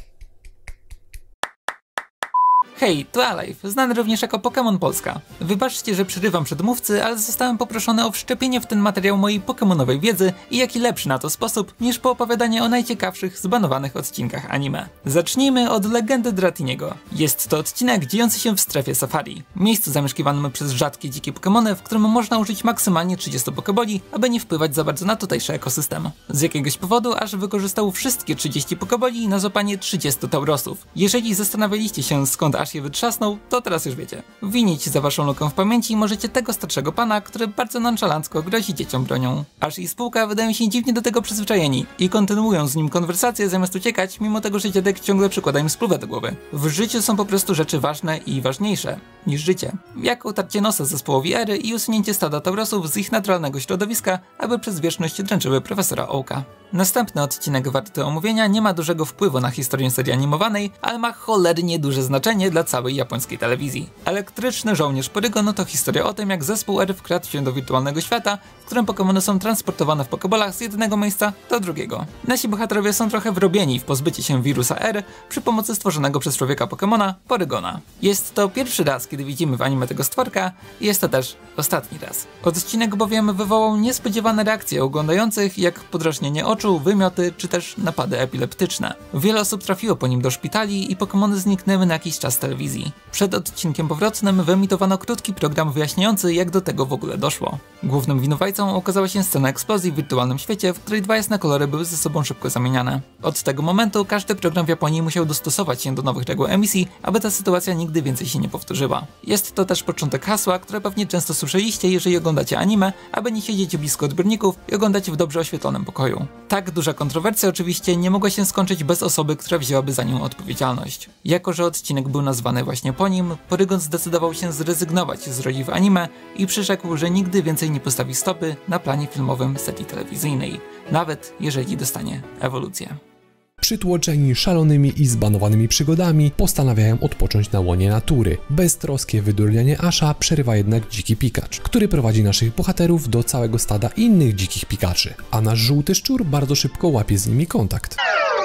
Hej, tu Alive, znany również jako Pokémon Polska. Wybaczcie, że przerywam przedmówcy, ale zostałem poproszony o wszczepienie w ten materiał mojej pokemonowej wiedzy i jaki lepszy na to sposób niż poopowiadanie o najciekawszych zbanowanych odcinkach anime. Zacznijmy od legendy Dratiniego. Jest to odcinek dziejący się w strefie safari, miejscu zamieszkiwanym przez rzadkie dzikie Pokemony, w którym można użyć maksymalnie 30 Pokeboli, aby nie wpływać za bardzo na tutejszy ekosystem. Z jakiegoś powodu Ash wykorzystał wszystkie 30 Pokeboli na złapanie 30 Taurosów. Jeżeli zastanawialiście się, skąd Ash je wytrzasnął, to teraz już wiecie. Winić za waszą lukę w pamięci możecie tego starszego pana, który bardzo nonszalancko grozi dzieciom bronią. Ash i spółka wydają się dziwnie do tego przyzwyczajeni i kontynuują z nim konwersację zamiast uciekać, mimo tego, że dziadek ciągle przykłada im spluwę do głowy. W życiu są po prostu rzeczy ważne i ważniejsze niż życie. Jak utarcie nosa zespołowi Ery i usunięcie stada Taurosów z ich naturalnego środowiska, aby przez wieczność dręczyły profesora Oaka. Następny odcinek warty omówienia nie ma dużego wpływu na historię serii animowanej, ale ma cholernie duże znaczenie dla całej japońskiej telewizji. Elektryczny żołnierz Porygon to historia o tym, jak zespół Ery wkradł się do wirtualnego świata, w którym Pokemony są transportowane w Pokebolach z jednego miejsca do drugiego. Nasi bohaterowie są trochę wrobieni w pozbycie się wirusa Ery przy pomocy stworzonego przez człowieka Pokemona, Porygona. Jest to pierwszy raz, kiedy widzimy w anime tego stworka i jest to też ostatni raz. Odcinek bowiem wywołał niespodziewane reakcje oglądających, jak podrażnienie oczu, wymioty czy też napady epileptyczne. Wiele osób trafiło po nim do szpitali i Pokemony zniknęły na jakiś czas z telewizji. Przed odcinkiem powrotnym wyemitowano krótki program wyjaśniający, jak do tego w ogóle doszło. Głównym winowajcą okazała się scena eksplozji w wirtualnym świecie, w której dwa jasne kolory były ze sobą szybko zamieniane. Od tego momentu każdy program w Japonii musiał dostosować się do nowych reguł emisji, aby ta sytuacja nigdy więcej się nie powtórzyła. Jest to też początek hasła, które pewnie często słyszeliście, jeżeli oglądacie anime, aby nie siedzieć blisko odbiorników i oglądać w dobrze oświetlonym pokoju. Tak duża kontrowersja oczywiście nie mogła się skończyć bez osoby, która wzięłaby za nią odpowiedzialność. Jako że odcinek był nazwany właśnie po nim, Porygon zdecydował się zrezygnować z roli w anime i przyrzekł, że nigdy więcej nie postawi stopy na planie filmowym serii telewizyjnej, nawet jeżeli dostanie ewolucję. Przytłoczeni szalonymi i zbanowanymi przygodami postanawiają odpocząć na łonie natury. Beztroskie wydurnianie Asha przerywa jednak dziki Pikacz, który prowadzi naszych bohaterów do całego stada innych dzikich Pikaczy, a nasz żółty szczur bardzo szybko łapie z nimi kontakt.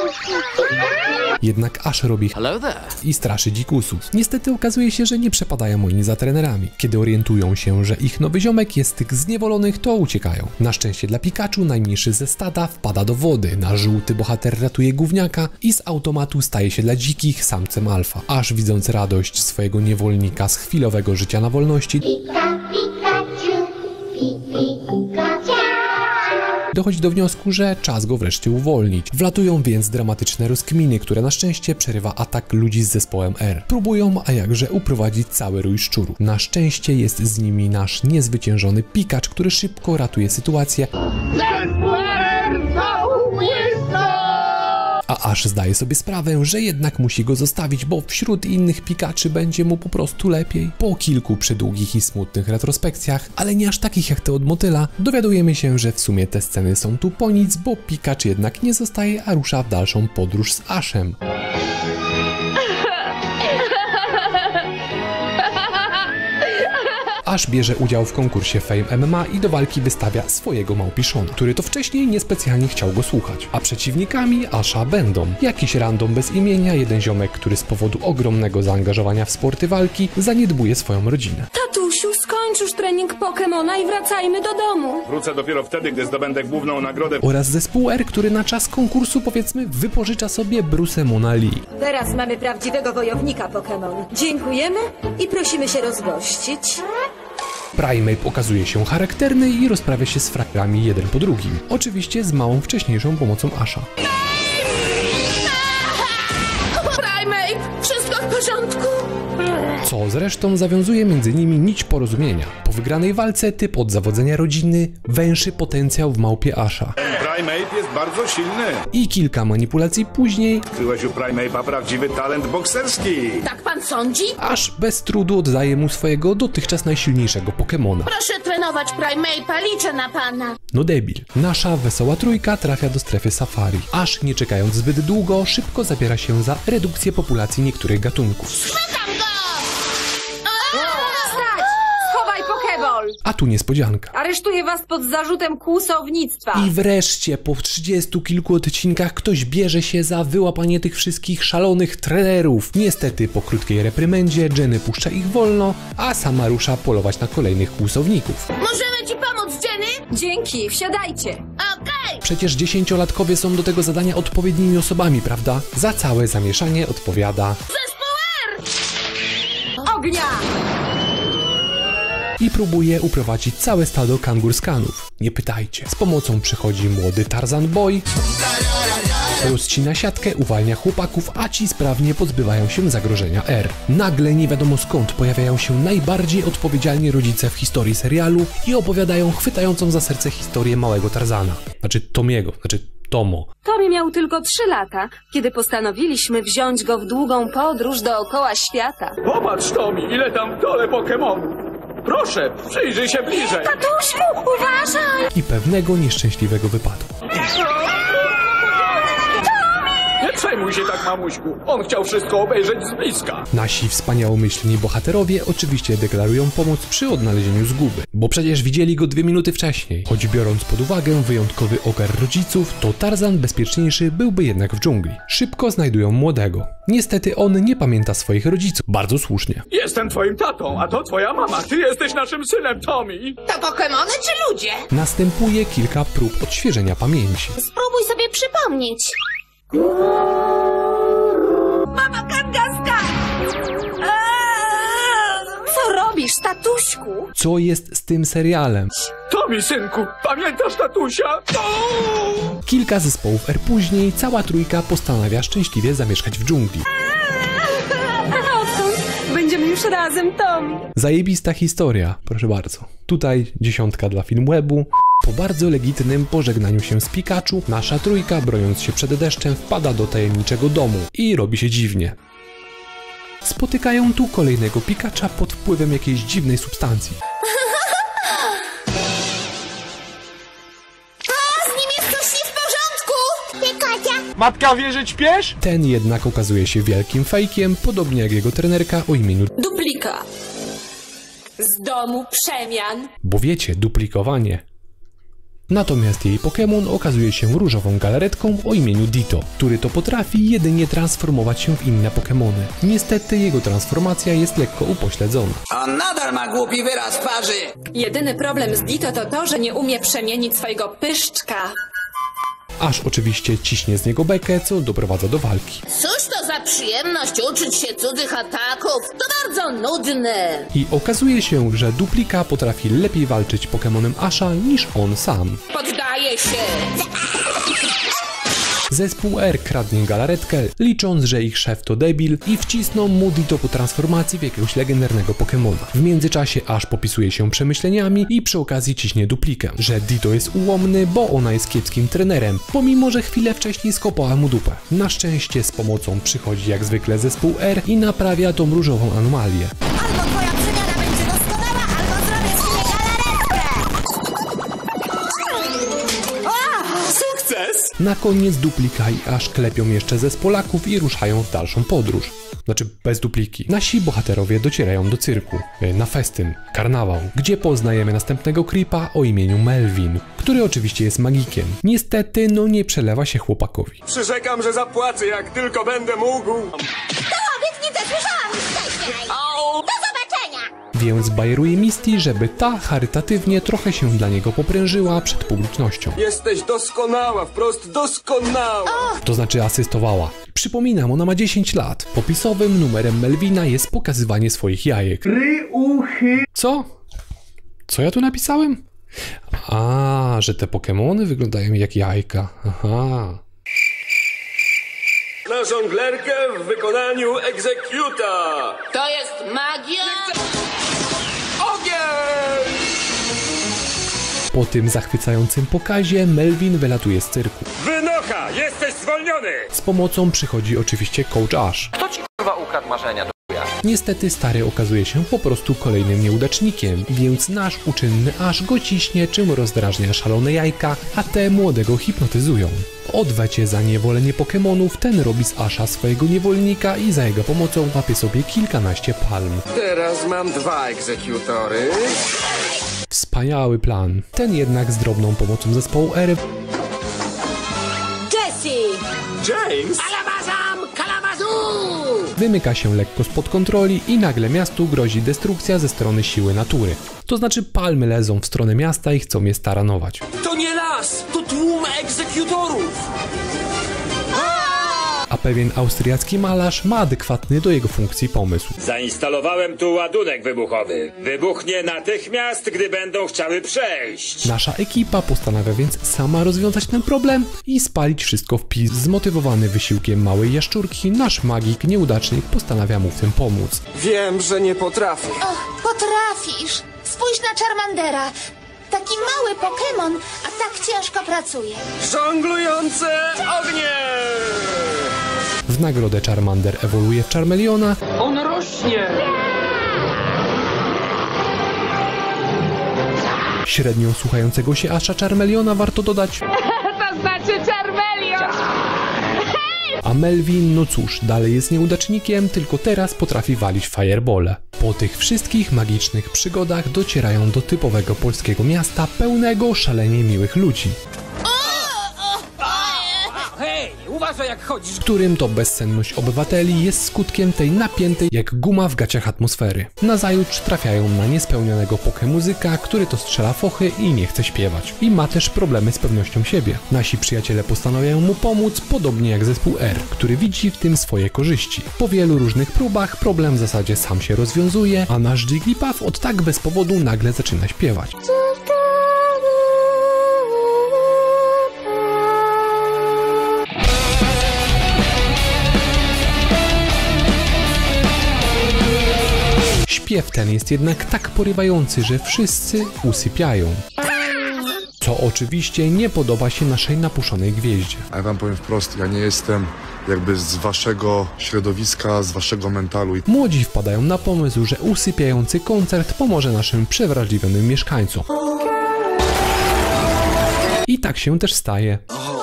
Jednak Ash robi i straszy dzikusów. Niestety okazuje się, że nie przepadają oni za trenerami. Kiedy orientują się, że ich nowy ziomek jest z tych zniewolonych, to uciekają. Na szczęście dla Pikachu najmniejszy ze stada wpada do wody. Nasz żółty bohater ratuje gówniaka i z automatu staje się dla dzikich samcem alfa. Ash, widząc radość swojego niewolnika z chwilowego życia na wolności, dochodzi do wniosku, że czas go wreszcie uwolnić. Wlatują więc dramatyczne rozkminy, które na szczęście przerywa atak ludzi z zespołem R. Próbują, a jakże, uprowadzić cały rój szczurów. Na szczęście jest z nimi nasz niezwyciężony Pikacz, który szybko ratuje sytuację, a Ash zdaje sobie sprawę, że jednak musi go zostawić, bo wśród innych Pikaczy będzie mu po prostu lepiej. Po kilku przedługich i smutnych retrospekcjach, ale nie aż takich jak te od Motyla, dowiadujemy się, że w sumie te sceny są tu po nic, bo Pikacz jednak nie zostaje, a rusza w dalszą podróż z Ashem. Ash bierze udział w konkursie Fame MMA i do walki wystawia swojego małpiszona, który to wcześniej niespecjalnie chciał go słuchać. A przeciwnikami Asha będą jakiś random bez imienia, jeden ziomek, który z powodu ogromnego zaangażowania w sporty walki zaniedbuje swoją rodzinę. Tatusiu, skończ już trening Pokemona i wracajmy do domu. Wrócę dopiero wtedy, gdy zdobędę główną nagrodę. Oraz zespół R, który na czas konkursu, powiedzmy, wypożycza sobie Brusemona Lee. Teraz mamy prawdziwego wojownika Pokémon. Dziękujemy i prosimy się rozgościć. Primeape okazuje się charakterny i rozprawia się z frajerami jeden po drugim. Oczywiście z małą wcześniejszą pomocą Asha. Primeape, wszystko w porządku? Co zresztą zawiązuje między nimi nić porozumienia. Po wygranej walce typ od zawodzenia rodziny węszy potencjał w małpie Asha. Primeape jest bardzo silny. I kilka manipulacji później Kryłeś u Primeape'a prawdziwy talent bokserski. Tak pan sądzi? Ash bez trudu oddaje mu swojego dotychczas najsilniejszego Pokemona. Proszę trenować Primeape'a, liczę na pana. No debil. Nasza wesoła trójka trafia do strefy safari. Ash, nie czekając zbyt długo, szybko zabiera się za redukcję populacji niektórych gatunków. Chwytam go! Stać! Schowaj Pokeball! A tu niespodzianka. Aresztuję was pod zarzutem kłusownictwa. I wreszcie po 30 kilku odcinkach ktoś bierze się za wyłapanie tych wszystkich szalonych trenerów. Niestety po krótkiej reprymendzie Jenny puszcza ich wolno, a sama rusza polować na kolejnych kłusowników. Możemy ci pomóc, Jenny? Dzięki, wsiadajcie. Okej! Przecież 10-latkowie są do tego zadania odpowiednimi osobami, prawda? Za całe zamieszanie odpowiada Zespół R! Ognia! i próbuje uprowadzić całe stado kangurskanów. Nie pytajcie. Z pomocą przychodzi młody Tarzan Boy, rozcina siatkę, uwalnia chłopaków, a ci sprawnie pozbywają się zagrożenia R. Nagle nie wiadomo skąd pojawiają się najbardziej odpowiedzialni rodzice w historii serialu i opowiadają chwytającą za serce historię małego Tarzana. Tomo. Tommy miał tylko 3 lata, kiedy postanowiliśmy wziąć go w długą podróż dookoła świata. Popatrz, Tommy, ile tam w dole Pokemonów. Proszę, przyjrzyj się bliżej. Tatusiu, uważaj! I pewnego nieszczęśliwego wypadku. Nie przejmuj się tak, mamuśku. On chciał wszystko obejrzeć z bliska. Nasi wspaniałomyślni bohaterowie oczywiście deklarują pomoc przy odnalezieniu zguby, bo przecież widzieli go 2 minuty wcześniej. Choć biorąc pod uwagę wyjątkowy ogar rodziców, to Tarzan bezpieczniejszy byłby jednak w dżungli. Szybko znajdują młodego. Niestety on nie pamięta swoich rodziców. Bardzo słusznie. Jestem twoim tatą, a to twoja mama. Ty jesteś naszym synem, Tommy. To Pokemony czy ludzie? Następuje kilka prób odświeżenia pamięci. Spróbuj sobie przypomnieć. Mama Kangaska! Co robisz, tatuśku? Co jest z tym serialem? Tommy, synku, pamiętasz tatusia? Kilka zespołów R później cała trójka postanawia szczęśliwie zamieszkać w dżungli. Odkąd? Będziemy już razem, Tommy. Zajebista historia, proszę bardzo. Tutaj 10 dla Filmwebu. Po bardzo legitnym pożegnaniu się z Pikachu, nasza trójka, broniąc się przed deszczem, wpada do tajemniczego domu i robi się dziwnie. Spotykają tu kolejnego Pikacha pod wpływem jakiejś dziwnej substancji. Z nim jest coś nie w porządku! Pikacia! Matka wie, że śpiesz? Ten jednak okazuje się wielkim fejkiem, podobnie jak jego trenerka o imieniu Duplika. Z domu przemian. Bo wiecie, duplikowanie. Natomiast jej Pokémon okazuje się różową galaretką o imieniu Ditto, który to potrafi jedynie transformować się w inne Pokémony. Niestety jego transformacja jest lekko upośledzona. On nadal ma głupi wyraz twarzy. Jedyny problem z Ditto to to, że nie umie przemienić swojego pyszczka. Aż oczywiście ciśnie z niego bekę, co doprowadza do walki. Cóż to za przyjemność uczyć się cudzych ataków? To bardzo nudne. I okazuje się, że Duplika potrafi lepiej walczyć Pokémonem Asha niż on sam. Poddaję się. Zespół R kradnie galaretkę, licząc, że ich szef to debil i wcisną mu Ditto po transformacji w jakiegoś legendarnego Pokemona. W międzyczasie Ash popisuje się przemyśleniami i przy okazji ciśnie Duplikę, że Ditto jest ułomny, bo ona jest kiepskim trenerem, pomimo że chwilę wcześniej skopała mu dupę. Na szczęście z pomocą przychodzi jak zwykle zespół R i naprawia tą różową anomalię. Albo twoja przemiana będzie doskonała, albo zrobię z niej galaretkę! Sukces! Na koniec Duplika i Ash klepią jeszcze zespolaków i ruszają w dalszą podróż. Znaczy bez Dupliki. Nasi bohaterowie docierają do cyrku, na festyn, karnawał, gdzie poznajemy następnego creepa o imieniu Melvin, który oczywiście jest magikiem. Niestety, nie przelewa się chłopakowi. Przyrzekam, że zapłacę, jak tylko będę mógł. To obietnicę słyszałam już wcześniej. Do zobaczenia. Więc bajeruje Misty, żeby ta charytatywnie trochę się dla niego poprężyła przed publicznością. Jesteś doskonała, wprost doskonała. To znaczy asystowała. Przypominam, ona ma 10 lat. Popisowym numerem Melvina jest pokazywanie swoich jajek. Co? Co ja tu napisałem? A, że te Pokemony wyglądają jak jajka. Aha. na żonglerkę w wykonaniu Executa. To jest magia? Ogień! Po tym zachwycającym pokazie Melvin wylatuje z cyrku. Wynocha, jesteś zwolniony! Z pomocą przychodzi oczywiście Coach Ash. Kto ci kurwa ukradł marzenia do chuja? Niestety stary okazuje się po prostu kolejnym nieudacznikiem, więc nasz uczynny Ash go ciśnie, czym rozdrażnia szalone jajka, a te młodego hipnotyzują. W odwecie za niewolenie Pokemonów ten robi z Asha swojego niewolnika i za jego pomocą łapie sobie kilkanaście palm. Teraz mam 2 egzekutory. Wspaniały plan. Ten jednak z drobną pomocą zespołu R Jessie! James! Kalabazam! Kalabazu! wymyka się lekko spod kontroli i nagle miastu grozi destrukcja ze strony siły natury. To znaczy palmy lezą w stronę miasta i chcą je staranować. To nie las, to tłum egzekutorów! A pewien austriacki malarz ma adekwatny do jego funkcji pomysł. Zainstalowałem tu ładunek wybuchowy. Wybuchnie natychmiast, gdy będą chciały przejść. Nasza ekipa postanawia więc sama rozwiązać ten problem i spalić wszystko w pis. Zmotywowany wysiłkiem małej jaszczurki, nasz magik nieudacznik postanawia mu w tym pomóc. Wiem, że nie potrafię. Och, potrafisz. Spójrz na Charmandera. Taki mały Pokémon, a tak ciężko pracuje. Żonglujące ognie! W nagrodę Charmander ewoluuje w Charmeleona. On rośnie! Średnio słuchającego się Asha Charmeleona warto dodać. To znaczy Charmeleon! A Melvin, no cóż, dalej jest nieudacznikiem, tylko teraz potrafi walić firebole. Po tych wszystkich magicznych przygodach docierają do typowego polskiego miasta pełnego szalenie miłych ludzi. Hej, uważaj jak chodzisz! W którym to bezsenność obywateli jest skutkiem tej napiętej jak guma w gaciach atmosfery. Nazajutrz trafiają na niespełnionego pokemuzyka, który to strzela fochy i nie chce śpiewać. I ma też problemy z pewnością siebie. Nasi przyjaciele postanawiają mu pomóc, podobnie jak zespół R, który widzi w tym swoje korzyści. Po wielu różnych próbach problem w zasadzie sam się rozwiązuje, a nasz Jigglypuff od tak bez powodu nagle zaczyna śpiewać. Śpiew ten jest jednak tak porywający, że wszyscy usypiają. Co oczywiście nie podoba się naszej napuszonej gwieździe. A ja wam powiem wprost, ja nie jestem jakby z waszego środowiska, z waszego mentalu. Młodzi wpadają na pomysł, że usypiający koncert pomoże naszym przewrażliwionym mieszkańcom. I tak się też staje.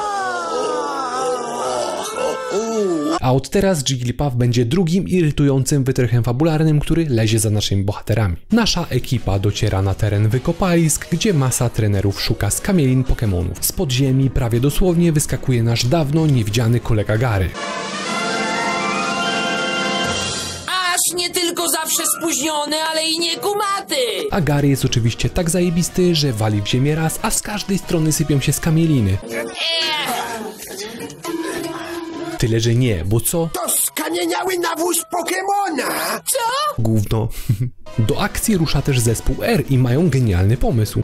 A od teraz Jigglypuff będzie drugim irytującym wytrychem fabularnym, który lezie za naszymi bohaterami. Nasza ekipa dociera na teren wykopalisk, gdzie masa trenerów szuka skamielin Pokemonów. Z podziemi prawie dosłownie wyskakuje nasz dawno niewidziany kolega Gary. Aż nie tylko zawsze spóźniony, ale i nie kumaty! A Gary jest oczywiście tak zajebisty, że wali w ziemię raz, a z każdej strony sypią się skamieliny. Tyle, że nie, bo co? To skamieniały nawóz Pokemona! Co? Gówno. Do akcji rusza też zespół R i mają genialny pomysł.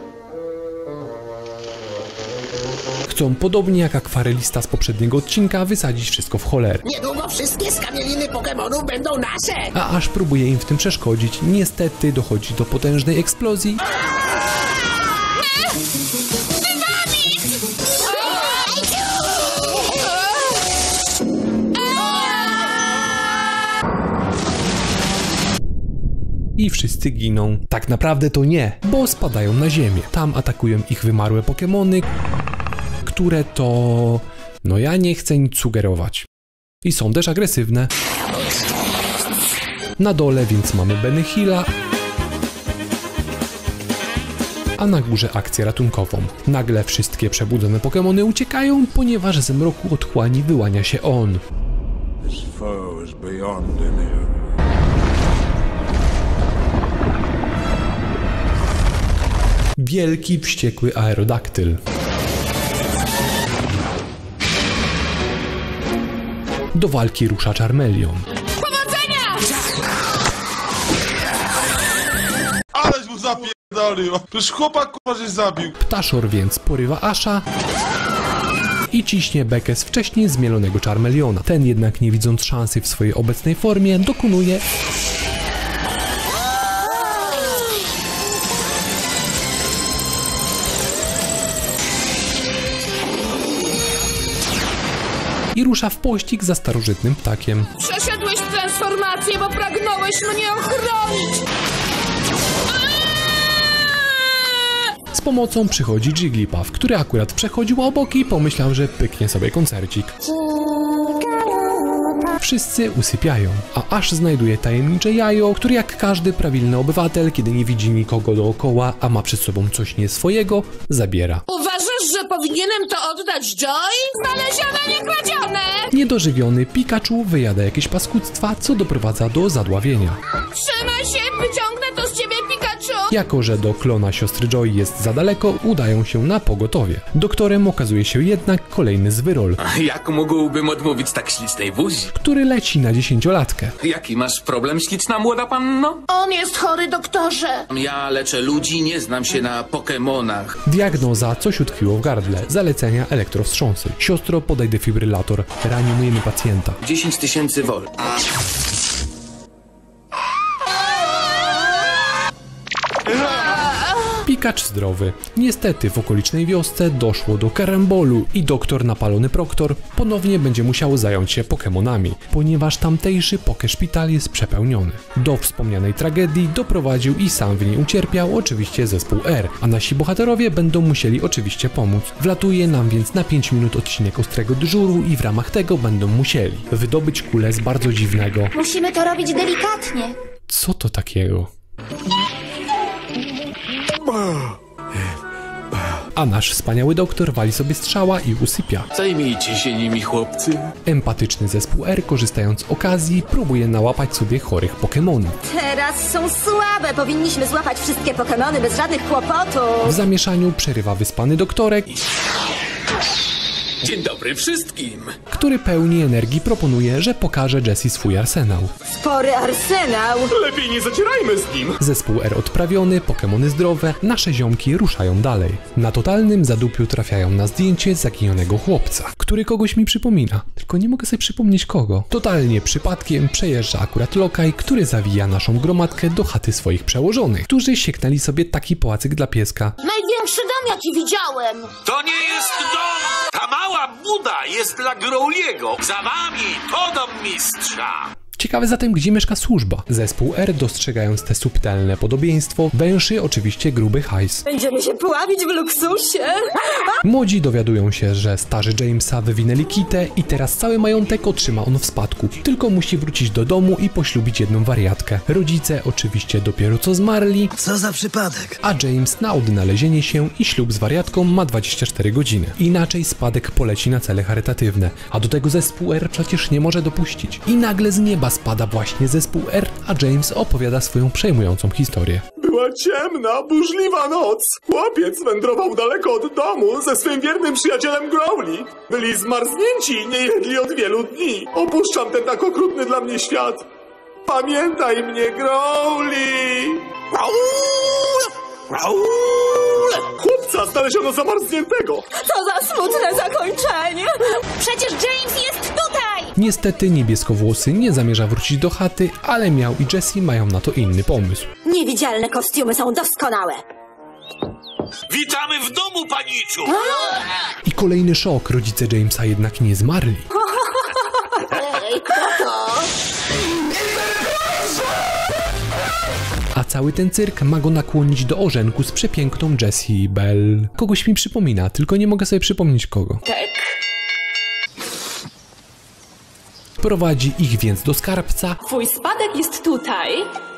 Chcą, podobnie jak akwarelista z poprzedniego odcinka, wysadzić wszystko w cholerę. Niedługo wszystkie skamieliny Pokemonów będą nasze! A Ash próbuje im w tym przeszkodzić. Niestety dochodzi do potężnej eksplozji. I wszyscy giną. Tak naprawdę to nie, bo spadają na ziemię. Tam atakują ich wymarłe Pokemony, które to... no ja nie chcę nic sugerować. I są też agresywne. Na dole więc mamy Benny Hilla, a na górze akcję ratunkową. Nagle wszystkie przebudzone Pokemony uciekają, ponieważ z mroku otchłani wyłania się on. Wielki, wściekły aerodaktyl. Do walki rusza Charmeleon. Powodzenia! Aleś mu zapierdolił! Przecież chłopak kurwa żeś zabił. Ptaszor więc porywa Asha i ciśnie bekę z wcześniej zmielonego Charmeleona. Ten jednak, nie widząc szansy w swojej obecnej formie, dokonuje i rusza w pościg za starożytnym ptakiem. Przeszedłeś transformację, bo pragnąłeś mnie ochronić! Z pomocą przychodzi Jigglypuff, który akurat przechodził obok i pomyślał, że pyknie sobie koncercik. Wszyscy usypiają, a Ash znajduje tajemnicze jajo, które jak każdy prawilny obywatel, kiedy nie widzi nikogo dookoła, a ma przed sobą coś nie swojego, zabiera. Uważasz, że powinienem to oddać Joy? Znalezione, nie kradzione! Niedożywiony Pikachu wyjada jakieś paskudztwa, co doprowadza do zadławienia. Trzymaj się, wyciągnę to z ciebie, Pikachu! Jako że do klona siostry Joy jest za daleko, udają się na pogotowie. Doktorem okazuje się jednak kolejny zwyrol. Jak mógłbym odmówić tak ślicznej buzi? Który leci na 10-latkę. Jaki masz problem, śliczna młoda panno? On jest chory, doktorze! Ja leczę ludzi, nie znam się na Pokemonach. Diagnoza: coś utkwiło w gardle. Zalecenia: elektrowstrząsy. Siostro, podaj defibrylator. Reanimujemy pacjenta. 10 000 V. Pikacz zdrowy. Niestety w okolicznej wiosce doszło do karambolu i doktor napalony Proctor ponownie będzie musiał zająć się Pokemonami, ponieważ tamtejszy Pokeszpital jest przepełniony. Do wspomnianej tragedii doprowadził i sam w niej ucierpiał oczywiście zespół R, a nasi bohaterowie będą musieli oczywiście pomóc. Wlatuje nam więc na 5 minut odcinek Ostrego Dyżuru i w ramach tego będą musieli wydobyć kulę z bardzo dziwnego. Musimy to robić delikatnie. Co to takiego? A nasz wspaniały doktor wali sobie strzała i usypia. Zajmijcie się nimi, chłopcy. Empatyczny zespół R, korzystając z okazji, próbuje nałapać sobie chorych Pokemonów. Teraz są słabe. Powinniśmy złapać wszystkie Pokemony bez żadnych kłopotów. W zamieszaniu przerywa wyspany doktorek, Dzień dobry wszystkim. który pełni energii proponuje, że pokaże Jessie swój arsenał. Spory arsenał. Lepiej nie zacierajmy z nim. Zespół R odprawiony, Pokemony zdrowe, nasze ziomki ruszają dalej. Na totalnym zadupiu trafiają na zdjęcie zaginionego chłopca, który kogoś mi przypomina, tylko nie mogę sobie przypomnieć kogo. Totalnie przypadkiem przejeżdża akurat lokaj, który zawija naszą gromadkę do chaty swoich przełożonych, którzy sieknęli sobie taki pałacyk dla pieska. Największy dom, jaki widziałem! To nie jest dom! Ta mała buda jest dla Growliego. Za wami to dom mistrza. Ciekawe zatem, gdzie mieszka służba. Zespół R, dostrzegając te subtelne podobieństwo, węszy oczywiście gruby hajs. Będziemy się pławić w luksusie. Młodzi dowiadują się, że starzy Jamesa wywinęli kitę i teraz cały majątek otrzyma on w spadku. Tylko musi wrócić do domu i poślubić jedną wariatkę. Rodzice oczywiście dopiero co zmarli. Co za przypadek. A James na odnalezienie się i ślub z wariatką ma 24 godziny. Inaczej spadek poleci na cele charytatywne. A do tego zespół R przecież nie może dopuścić. I nagle z nieba spada właśnie zespół R, a James opowiada swoją przejmującą historię. Była ciemna, burzliwa noc. Chłopiec wędrował daleko od domu ze swym wiernym przyjacielem Growly. Byli zmarznięci i nie jedli od wielu dni. Opuszczam ten tak okrutny dla mnie świat. Pamiętaj mnie, Growly! Chłopca znaleziono zamarzniętego. Co za smutne zakończenie. Przecież James jest tutaj! Niestety niebieskowłosy nie zamierza wrócić do chaty, ale Miał i Jessie mają na to inny pomysł. Niewidzialne kostiumy są doskonałe. Witamy w domu, paniciu! I kolejny szok, rodzice Jamesa jednak nie zmarli. Ej, kto to? A cały ten cyrk ma go nakłonić do orzenku z przepiękną Jessie Bell. Kogoś mi przypomina, tylko nie mogę sobie przypomnieć kogo. Tak. Prowadzi ich więc do skarbca. Twój spadek jest tutaj.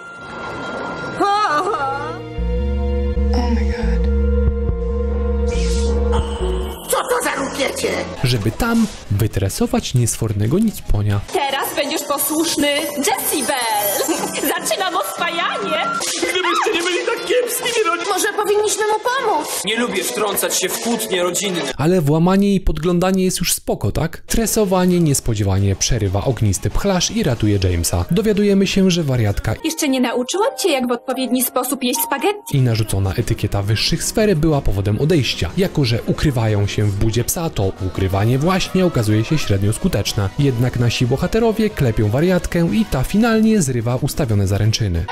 Co to za rupiecie? Żeby tam wytresować niesfornego nicponia. Teraz będziesz posłuszny Jessie Bell. Zaczynam oswajanie. Gdybyście nie byli tak kiepskimi rodzicami. Może powinniśmy powinniśmy mu pomóc. Nie lubię wtrącać się w kłótnie rodzinne. Ale włamanie i podglądanie jest już spoko, tak? Tresowanie niespodziewanie przerywa ognisty pchlarz i ratuje Jamesa. Dowiadujemy się, że wariatka Jeszcze nie nauczyłam cię, jak w odpowiedni sposób jeść spaghetti. i narzucona etykieta wyższych sfer była powodem odejścia. Jako że ukrywają się w budzie psa, to ukrywanie właśnie okazuje się średnio skuteczne. Jednak nasi bohaterowie klepią wariatkę i ta finalnie zrywa ustawione zaręczyny.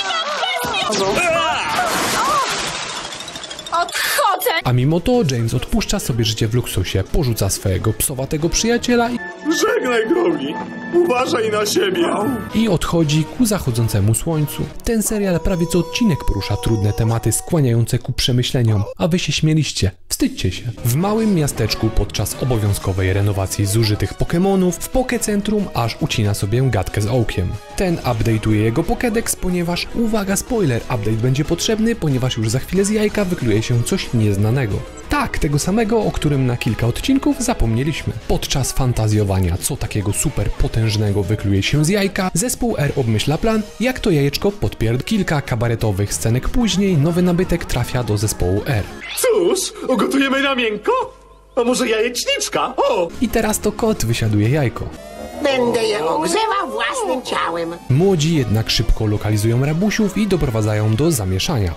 Odchodzę! A mimo to James odpuszcza sobie życie w luksusie, porzuca swojego psowatego przyjaciela Żegnaj, Growli. Uważaj na siebie. i odchodzi ku zachodzącemu słońcu. Ten serial prawie co odcinek porusza trudne tematy skłaniające ku przemyśleniom, a wy się śmieliście. Wstydźcie się. W małym miasteczku podczas obowiązkowej renowacji zużytych Pokémonów w Pokecentrum Ash ucina sobie gadkę z Oakiem. Ten update'uje jego Pokédex, ponieważ, uwaga spoiler, update będzie potrzebny, ponieważ już za chwilę z jajka wykluje się coś nieznanego. Tak, tego samego, o którym na kilka odcinków zapomnieliśmy. Podczas fantazjowania, co takiego super potężnego wykluje się z jajka, zespół R obmyśla plan, jak to jajeczko podpierd. Kilka kabaretowych scenek później nowy nabytek trafia do zespołu R. Cóż, ugotujemy na miękko? A może jajeczniczka? O! I teraz to kot wysiaduje jajko. Będę je ogrzewał własnym ciałem. Młodzi jednak szybko lokalizują rabusiów i doprowadzają do zamieszania.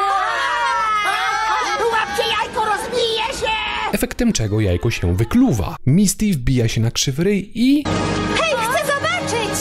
Łapcie jajko, rozbije się! Efektem czego jajko się wykluwa. Misty wbija się na krzywy ryj i... Hej, chcę zobaczyć!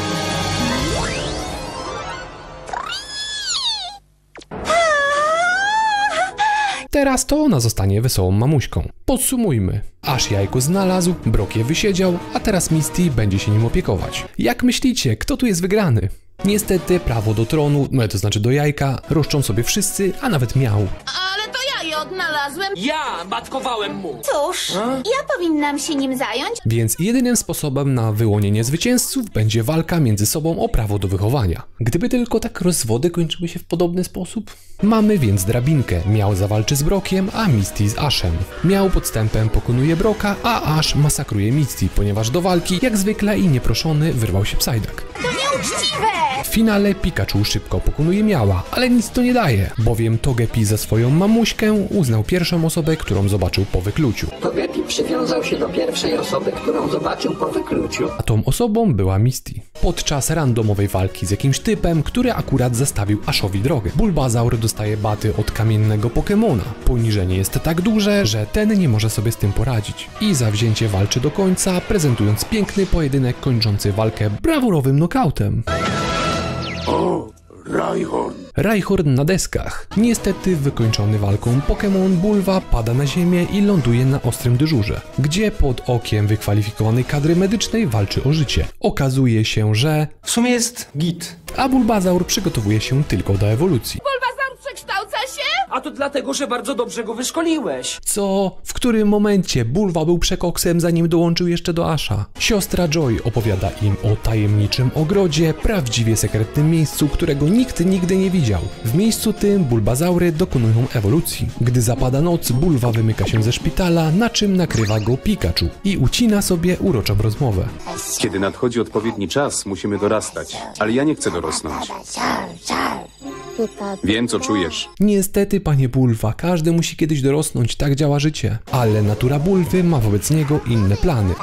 Teraz to ona zostanie wesołą mamuśką. Podsumujmy. Aż jajko znalazł, Brock je wysiedział, a teraz Misty będzie się nim opiekować. Jak myślicie, kto tu jest wygrany? Niestety prawo do tronu, to znaczy do jajka, roszczą sobie wszyscy, a nawet Miał. Ale to ja je odnalazłem. Ja matkowałem mu. Cóż, ja powinnam się nim zająć. Więc jedynym sposobem na wyłonienie zwycięzców będzie walka między sobą o prawo do wychowania. Gdyby tylko tak rozwody kończyły się w podobny sposób? Mamy więc drabinkę. Miał zawalczy z Brockiem, a Misty z Ashem. Miał podstępem pokonuje Brocka, a Ash masakruje Misty, ponieważ do walki, jak zwykle i nieproszony, wyrwał się Psyduck. To nieuczciwe! W finale Pikachu szybko pokonuje Miała, ale nic to nie daje, bowiem Togepi za swoją mamuśkę uznał pierwszą osobę, którą zobaczył po wykluciu. Togepi przywiązał się do pierwszej osoby, którą zobaczył po wykluciu. A tą osobą była Misty. Podczas randomowej walki z jakimś typem, który akurat zastawił Ashowi drogę. Bulbazaur dostaje baty od kamiennego Pokemona. Poniżenie jest tak duże, że ten nie może sobie z tym poradzić. I zawzięcie walczy do końca, prezentując piękny pojedynek kończący walkę brawurowym nokautem. O, Rhyhorn. Rhyhorn na deskach. Niestety wykończony walką Pokémon Bulwa pada na ziemię i ląduje na ostrym dyżurze, gdzie pod okiem wykwalifikowanej kadry medycznej walczy o życie. Okazuje się, że w sumie jest git. A Bulbazaur przygotowuje się tylko do ewolucji. Bulbazaur przekształca się? A to dlatego, że bardzo dobrze go wyszkoliłeś. Co? W którym momencie Bulwa był przekoksem, zanim dołączył jeszcze do Asha? Siostra Joy opowiada im o tajemniczym ogrodzie, prawdziwie sekretnym miejscu, którego nikt nigdy nie widział. W miejscu tym Bulbazaury dokonują ewolucji. Gdy zapada noc, Bulwa wymyka się ze szpitala, na czym nakrywa go Pikachu i ucina sobie uroczą rozmowę. Kiedy nadchodzi odpowiedni czas, musimy dorastać, ale ja nie chcę dorosnąć. Wiem, co czujesz. Niestety, panie Bulwa, każdy musi kiedyś dorosnąć, tak działa życie. Ale natura Bulwy ma wobec niego inne plany.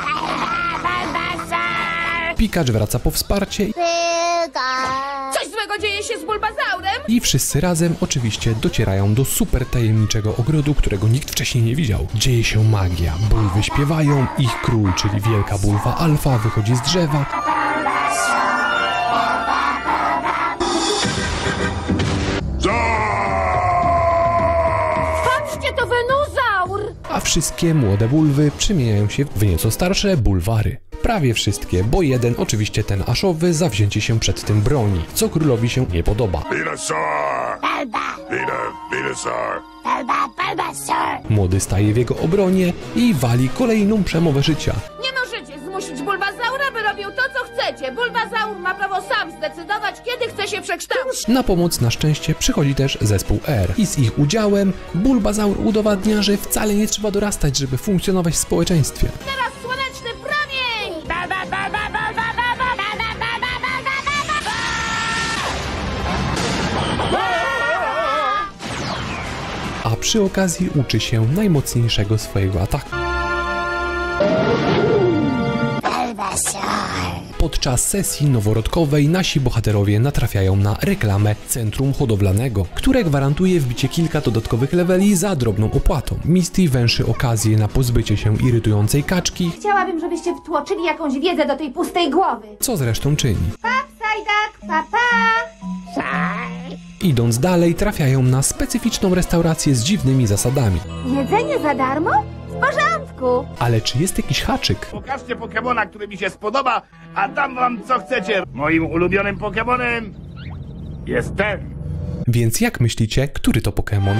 Pikachu wraca po wsparcie Coś złego dzieje się z Bulbazaurem? i wszyscy razem oczywiście docierają do super tajemniczego ogrodu, którego nikt wcześniej nie widział. Dzieje się magia, bulwy śpiewają, ich król, czyli wielka bulwa alfa, wychodzi z drzewa. Patrzcie, to Venusaur! A wszystkie młode bulwy przemieniają się w nieco starsze bulwary. Prawie wszystkie, bo jeden, oczywiście ten Ashowy, zawzięcie się przed tym broni, co królowi się nie podoba. Młody staje w jego obronie i wali kolejną przemowę życia. Nie możecie zmusić Bulbazaura, by robił to, co chcecie. Bulbazaur ma prawo sam zdecydować, kiedy chce się przekształcić. Na pomoc na szczęście przychodzi też zespół R i z ich udziałem Bulbazaur udowadnia, że wcale nie trzeba dorastać, żeby funkcjonować w społeczeństwie. Teraz słoneczny promień! a przy okazji uczy się najmocniejszego swojego ataku. Podczas sesji noworodkowej nasi bohaterowie natrafiają na reklamę centrum hodowlanego, które gwarantuje wbicie kilka dodatkowych leveli za drobną opłatą. Misty węszy okazję na pozbycie się irytującej kaczki. Chciałabym, żebyście wtłoczyli jakąś wiedzę do tej pustej głowy. Co zresztą czyni. Sajdak, papa! Idąc dalej, trafiają na specyficzną restaurację z dziwnymi zasadami. Jedzenie za darmo? W porządku! Ale czy jest jakiś haczyk? Pokażcie Pokemona, który mi się spodoba, a dam wam co chcecie. Moim ulubionym Pokemonem jest ten. Więc jak myślicie, który to Pokémon?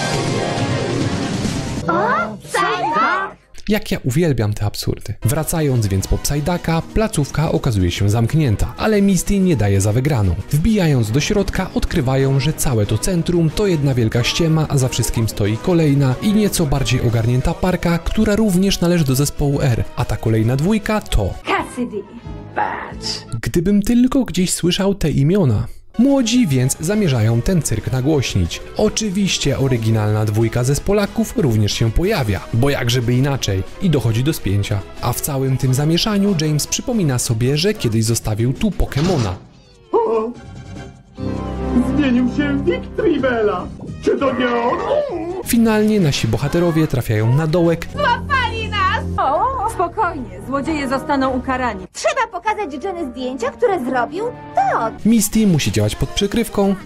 O, Psyduck! Jak ja uwielbiam te absurdy. Wracając więc po Psyducka, placówka okazuje się zamknięta, ale Misty nie daje za wygraną. Wbijając do środka, odkrywają, że całe to centrum to jedna wielka ściema, a za wszystkim stoi kolejna i nieco bardziej ogarnięta parka, która również należy do zespołu R, a ta kolejna dwójka to... Cassidy! Patrz! Gdybym tylko gdzieś słyszał te imiona. Młodzi więc zamierzają ten cyrk nagłośnić. Oczywiście oryginalna dwójka zespolaków również się pojawia, bo jakżeby inaczej, i dochodzi do spięcia. A w całym tym zamieszaniu James przypomina sobie, że kiedyś zostawił tu Pokemona. O! Zmienił się w Victreebela! Czy to nie on? Finalnie nasi bohaterowie trafiają na dołek. Złapali nas! O, spokojnie, złodzieje zostaną ukarani. Trzeba pokazać Jenny zdjęcia, które zrobił Todd. Misty musi działać pod przykrywką,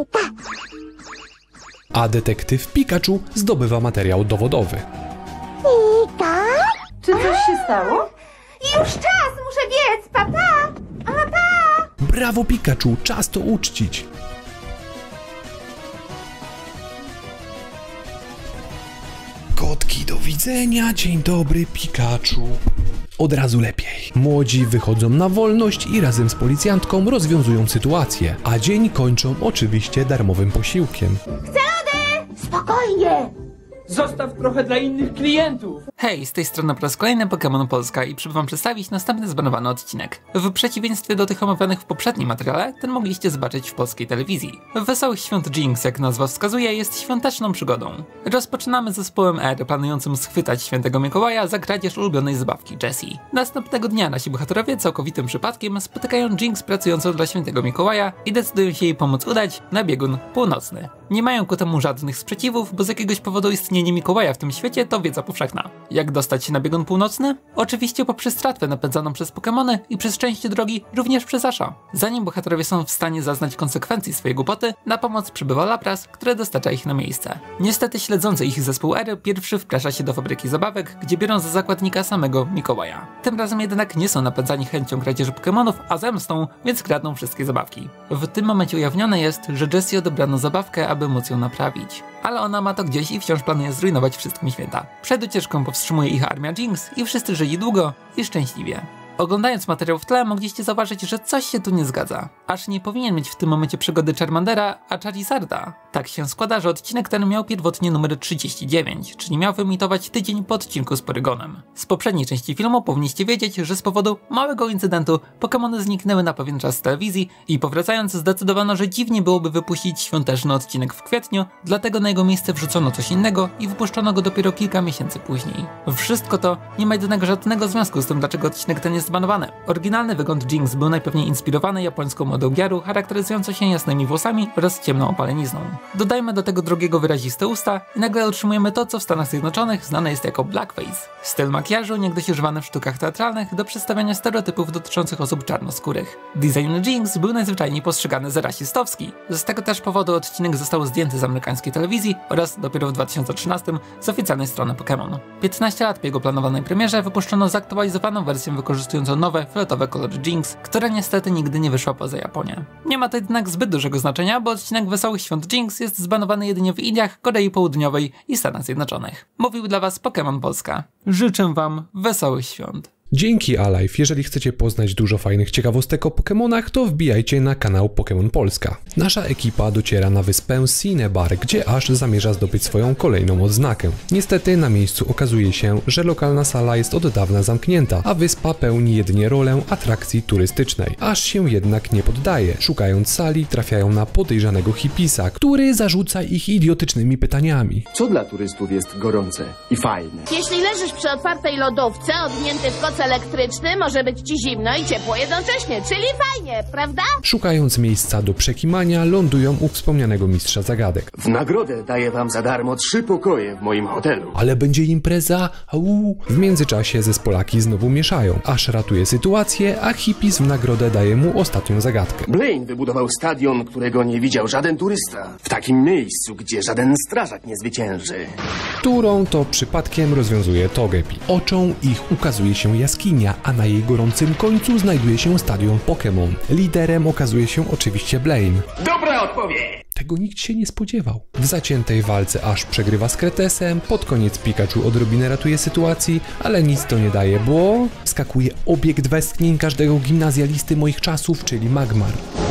a detektyw Pikachu zdobywa materiał dowodowy. Czy coś się stało? Już czas, muszę biec, papa! Papa! Brawo Pikachu, czas to uczcić. Kotki, do widzenia, dzień dobry Pikachu. Od razu lepiej. Młodzi wychodzą na wolność i razem z policjantką rozwiązują sytuację, a dzień kończą oczywiście darmowym posiłkiem. Chcę lody! Spokojnie! Zostaw trochę dla innych klientów. Hej, z tej strony po raz kolejny Pokémon Polska i przybywam przedstawić następny zbanowany odcinek. W przeciwieństwie do tych omawianych w poprzednim materiale, ten mogliście zobaczyć w polskiej telewizji. Wesołych Świąt Jinx, jak nazwa wskazuje, jest świąteczną przygodą. Rozpoczynamy z zespołem R planującym schwytać Świętego Mikołaja za kradzież ulubionej zabawki Jessie. Następnego dnia nasi bohaterowie całkowitym przypadkiem spotykają Jinx pracującą dla Świętego Mikołaja i decydują się jej pomóc udać na biegun północny. Nie mają ku temu żadnych sprzeciwów, bo z jakiegoś powodu istnienie Mikołaja w tym świecie to wiedza powszechna. Jak dostać się na biegun północny? Oczywiście poprzez tratwę napędzaną przez Pokemony i przez część drogi również przez Asha. Zanim bohaterowie są w stanie zaznać konsekwencji swojej głupoty, na pomoc przybywa Lapras, który dostarcza ich na miejsce. Niestety śledzący ich zespół R pierwszy wprasza się do fabryki zabawek, gdzie biorą za zakładnika samego Mikołaja. Tym razem jednak nie są napędzani chęcią kradzieży Pokemonów, a zemstą, więc kradną wszystkie zabawki. W tym momencie ujawnione jest, że Jessie odebrano zabawkę, aby móc ją naprawić. Ale ona ma to gdzieś i wciąż planuje zrujnować wszystkim święta. Przed ucieczką powstrzymuje ich armia Jinx i wszyscy żyli długo i szczęśliwie. Oglądając materiał w tle mogliście zauważyć, że coś się tu nie zgadza. Aż nie powinien mieć w tym momencie przygody Charmandera, a Charizarda. Tak się składa, że odcinek ten miał pierwotnie numer 39, czyli miał wyemitować tydzień po odcinku z Porygonem. Z poprzedniej części filmu powinniście wiedzieć, że z powodu małego incydentu Pokemony zniknęły na pewien czas z telewizji i powracając zdecydowano, że dziwnie byłoby wypuścić świąteczny odcinek w kwietniu, dlatego na jego miejsce wrzucono coś innego i wypuszczono go dopiero kilka miesięcy później. Wszystko to nie ma jednak żadnego związku z tym, dlaczego odcinek ten jest zbanowany. Oryginalny wygląd Jinx był najpewniej inspirowany japońską modą gyaru, charakteryzującą się jasnymi włosami oraz ciemną opalenizną. Dodajmy do tego drugiego wyraziste usta i nagle otrzymujemy to, co w Stanach Zjednoczonych znane jest jako blackface. Styl makijażu niegdyś używany w sztukach teatralnych do przedstawiania stereotypów dotyczących osób czarnoskórych. Design Jinx był najzwyczajniej postrzegany za rasistowski. Z tego też powodu odcinek został zdjęty z amerykańskiej telewizji oraz dopiero w 2013 z oficjalnej strony Pokémon. 15 lat po jego planowanej premierze wypuszczono zaktualizowaną wersję wykorzystującą nowe, fioletowe kolory Jinx, która niestety nigdy nie wyszła poza Japonię. Nie ma to jednak zbyt dużego znaczenia, bo odcinek Wesołych Świąt Jinx jest zbanowany jedynie w Indiach, Korei Południowej i Stanach Zjednoczonych. Mówił dla was Pokémon Polska. Życzę wam wesołych świąt. Dzięki Alive, jeżeli chcecie poznać dużo fajnych ciekawostek o Pokemonach, to wbijajcie na kanał Pokémon Polska. Nasza ekipa dociera na wyspę Cinnabar, gdzie Ash zamierza zdobyć swoją kolejną odznakę. Niestety na miejscu okazuje się, że lokalna sala jest od dawna zamknięta, a wyspa pełni jedynie rolę atrakcji turystycznej. Ash się jednak nie poddaje. Szukając sali trafiają na podejrzanego hipisa, który zarzuca ich idiotycznymi pytaniami. Co dla turystów jest gorące i fajne? Jeśli leżysz przy otwartej lodówce, odnięty w koc elektryczny, może być ci zimno i ciepło jednocześnie, czyli fajnie, prawda? Szukając miejsca do przekimania, lądują u wspomnianego mistrza zagadek. W nagrodę daję wam za darmo 3 pokoje w moim hotelu. Ale będzie impreza? Au! W międzyczasie zespoliki znowu mieszają. Ash ratuje sytuację, a hipis w nagrodę daje mu ostatnią zagadkę. Blaine wybudował stadion, którego nie widział żaden turysta. W takim miejscu, gdzie żaden strażak nie zwycięży. Którą to przypadkiem rozwiązuje Togepi. Oczom ich ukazuje się jaskinia, a na jej gorącym końcu znajduje się stadion Pokémon. Liderem okazuje się oczywiście Blaine. Dobra odpowiedź! Tego nikt się nie spodziewał. W zaciętej walce Ash przegrywa z Kretesem, pod koniec Pikachu odrobinę ratuje sytuacji, ale nic to nie daje, bo skakuje obiekt westchnień każdego gimnazjalisty moich czasów, czyli Magmar.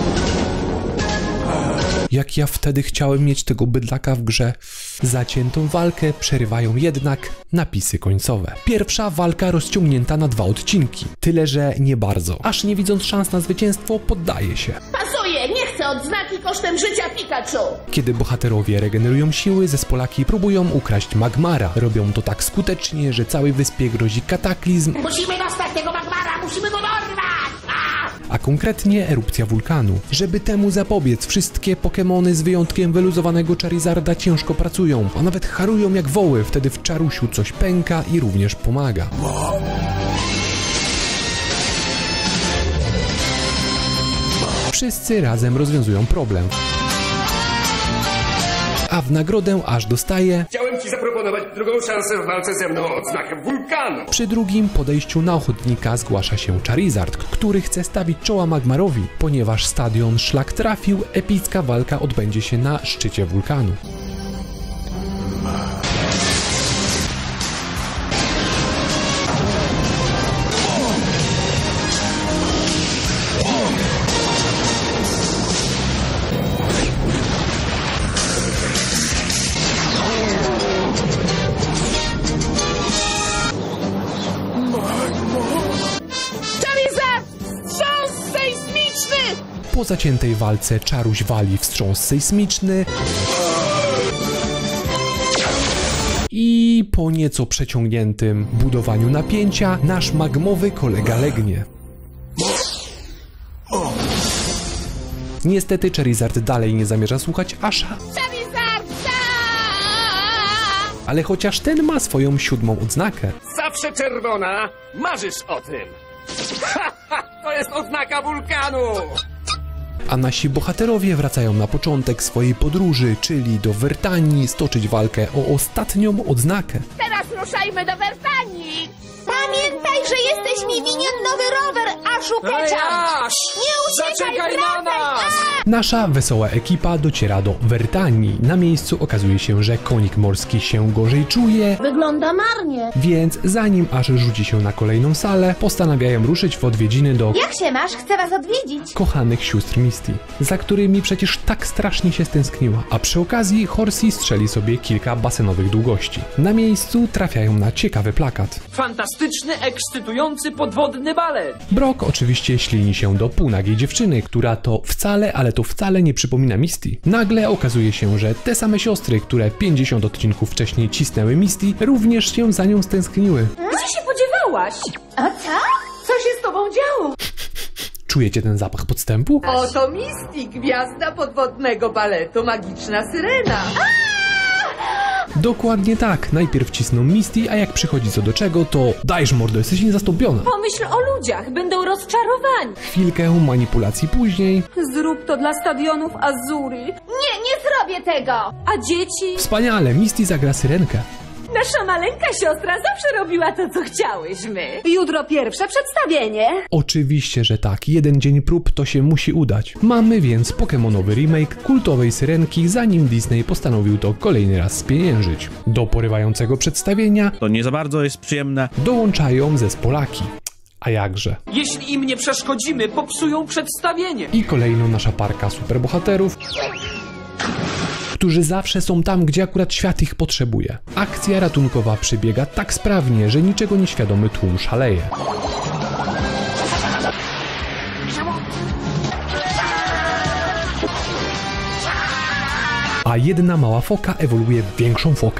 Jak ja wtedy chciałem mieć tego bydlaka w grze. Zaciętą walkę przerywają jednak napisy końcowe. Pierwsza walka rozciągnięta na 2 odcinki. Tyle, że nie bardzo. Aż nie widząc szans na zwycięstwo, poddaje się. Pasuje, nie chcę odznaki kosztem życia Pikachu. Kiedy bohaterowie regenerują siły, zespoliki próbują ukraść Magmara. Robią to tak skutecznie, że całej wyspie grozi kataklizm. Musimy dostać tego Magmara, musimy go dorwać! A konkretnie erupcja wulkanu. Żeby temu zapobiec, wszystkie Pokemony z wyjątkiem wyluzowanego Charizarda ciężko pracują, a nawet harują jak woły, wtedy w Czarusiu coś pęka i również pomaga. Wszyscy razem rozwiązują problem. A w nagrodę Ash dostaje... Chciałem ci zaproponować drugą szansę w walce ze mną o odznakę wulkanu. Przy drugim podejściu na ochotnika zgłasza się Charizard, który chce stawić czoła Magmarowi. Ponieważ stadion szlak trafił, epicka walka odbędzie się na szczycie wulkanu. Po zaciętej walce Czaruś wali wstrząs sejsmiczny i po nieco przeciągniętym budowaniu napięcia nasz magmowy kolega legnie. Niestety Charizard dalej nie zamierza słuchać Asha. Ale chociaż ten ma swoją 7. odznakę. Zawsze czerwona, marzysz o tym. To jest odznaka wulkanu! A nasi bohaterowie wracają na początek swojej podróży, czyli do Vertanii, stoczyć walkę o ostatnią odznakę. Teraz ruszajmy do Vertanii! Pamiętaj, że jesteś mi winien nowy rower, Ashu Ketchum! Nie uciekaj, na nas! Nasza wesoła ekipa dociera do Vertanii. Na miejscu okazuje się, że konik morski się gorzej czuje. Wygląda marnie. Więc zanim Ash rzuci się na kolejną salę, postanawiają ruszyć w odwiedziny do... Jak się masz? Chcę was odwiedzić. ...kochanych sióstr Misty, za którymi przecież tak strasznie się stęskniła. A przy okazji Horsey strzeli sobie kilka basenowych długości. Na miejscu trafiają na ciekawy plakat. Fantastyczny, ekscytujący podwodny balet. Brock oczywiście ślini się do półnagiej dziewczyny, która to wcale, ale to wcale nie przypomina Misty. Nagle okazuje się, że te same siostry, które 50 odcinków wcześniej cisnęły Misty, również się za nią stęskniły. Gdzie się podziewałaś? A co? Co się z tobą działo? Czujecie ten zapach podstępu? Oto Misty, gwiazda podwodnego baletu, magiczna syrena. Dokładnie tak. Najpierw cisną Misty, a jak przychodzi co do czego, to dajesz mordo, jesteś niezastąpiona. Pomyśl o ludziach, będą rozczarowani. Chwilkę manipulacji później. Zrób to dla stadionów Azury. Nie zrobię tego! A dzieci? Wspaniale, Misty zagra syrenkę. Nasza maleńka siostra zawsze robiła to, co chciałyśmy. Jutro pierwsze przedstawienie. Oczywiście, że tak. 1 dzień prób to się musi udać. Mamy więc pokemonowy remake kultowej syrenki, zanim Disney postanowił to kolejny raz spieniężyć. Do porywającego przedstawienia to nie za bardzo jest przyjemne. Dołączają zespoliki. A jakże. Jeśli im nie przeszkodzimy, popsują przedstawienie. I kolejno nasza parka superbohaterów, którzy zawsze są tam, gdzie akurat świat ich potrzebuje. Akcja ratunkowa przebiega tak sprawnie, że niczego nieświadomy tłum szaleje. A jedna mała foka ewoluuje w większą fokę.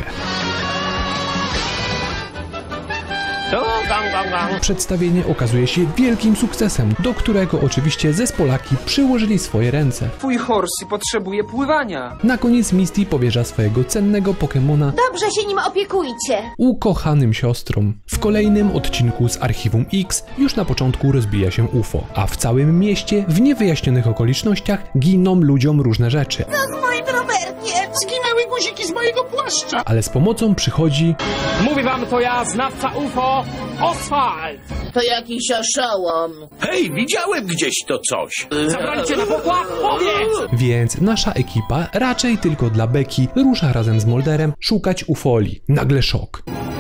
Przedstawienie okazuje się wielkim sukcesem, do którego oczywiście zespoliaki przyłożyli swoje ręce. Twój Horsey potrzebuje pływania. Na koniec Misty powierza swojego cennego Pokemona Dobrze się nim opiekujcie. ukochanym siostrom. W kolejnym odcinku z Archiwum X już na początku rozbija się UFO, a w całym mieście w niewyjaśnionych okolicznościach giną ludziom różne rzeczy. Co z moim rowerkiem? Zginęły guziki z mojego płaszcza. Ale z pomocą przychodzi... Mówi wam to ja, znawca UFO, Oswald! To jakiś oszołom. Hej, widziałem gdzieś to coś. Zabraliście na pokład? Powiedz! Więc nasza ekipa raczej tylko dla beki rusza razem z Molderem szukać ufoli. Nagle szok.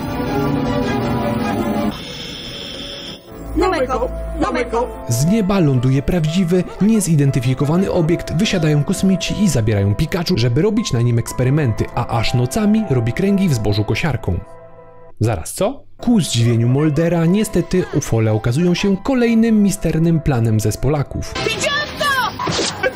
Z nieba ląduje prawdziwy, niezidentyfikowany obiekt, wysiadają kosmici i zabierają Pikachu, żeby robić na nim eksperymenty, a aż nocami robi kręgi w zbożu kosiarką. Zaraz, co? Ku zdziwieniu Moldera niestety ufole okazują się kolejnym misternym planem zespolaków. Widziałem to!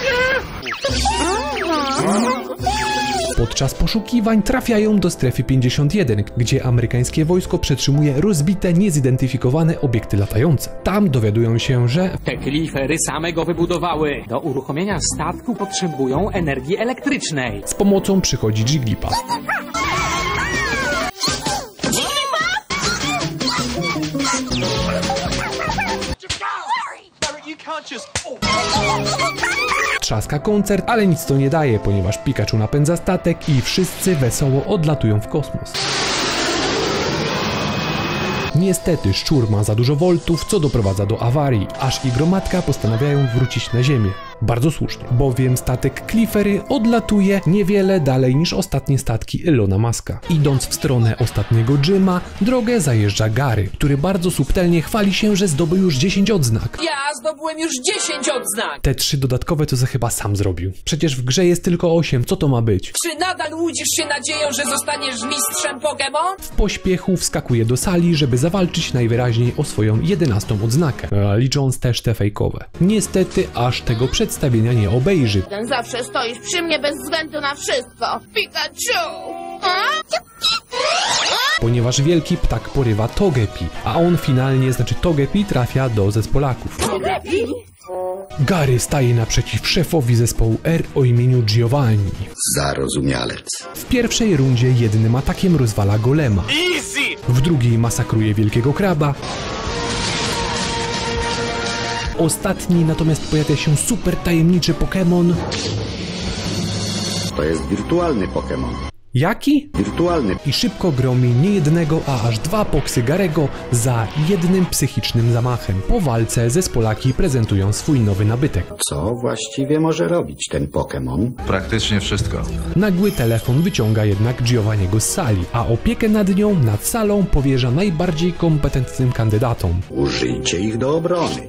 Podczas poszukiwań trafiają do strefy 51, gdzie amerykańskie wojsko przetrzymuje rozbite, niezidentyfikowane obiekty latające. Tam dowiadują się, że Te klifery same go wybudowały. Do uruchomienia statku potrzebują energii elektrycznej. z pomocą przychodzi Jigglypuff. Trzaska koncert, ale nic to nie daje, ponieważ Pikachu napędza statek i wszyscy wesoło odlatują w kosmos. Niestety szczur ma za dużo voltów, co doprowadza do awarii, aż i gromadka postanawiają wrócić na Ziemię. Bardzo słusznie, bowiem statek Cliffery odlatuje niewiele dalej niż ostatnie statki Elona Muska. Idąc w stronę ostatniego Gyma, drogę zajeżdża Gary, który bardzo subtelnie chwali się, że zdobył już 10 odznak. Ja zdobyłem już 10 odznak. Te 3 dodatkowe to chyba sam zrobił. Przecież w grze jest tylko 8, co to ma być? Czy nadal łudzisz się nadzieją, że zostaniesz mistrzem Pokémon? W pośpiechu wskakuje do sali, żeby zawalczyć najwyraźniej o swoją 11 odznakę, licząc też te fejkowe. Niestety aż tego przedstawienia nie obejrzy. Ten zawsze stoisz przy mnie bez względu na wszystko. Pikachu! Ponieważ wielki ptak porywa Togepi, a on finalnie, znaczy Togepi, trafia do zespolaków. Togepi? Gary staje naprzeciw szefowi zespołu R o imieniu Giovanni. Zarozumialec. W pierwszej rundzie jednym atakiem rozwala golema. Easy! W drugiej masakruje wielkiego kraba. Ostatni natomiast pojawia się super tajemniczy Pokémon. To jest wirtualny Pokémon. Jaki? Wirtualny. I szybko gromi nie jednego, a aż 2 poksy Garego za jednym psychicznym zamachem. Po walce zespolaki prezentują swój nowy nabytek. Co właściwie może robić ten Pokémon? Praktycznie wszystko. Nagły telefon wyciąga jednak Giovanniego z sali, a opiekę nad nią, nad salą powierza najbardziej kompetentnym kandydatom. Użyjcie ich do obrony.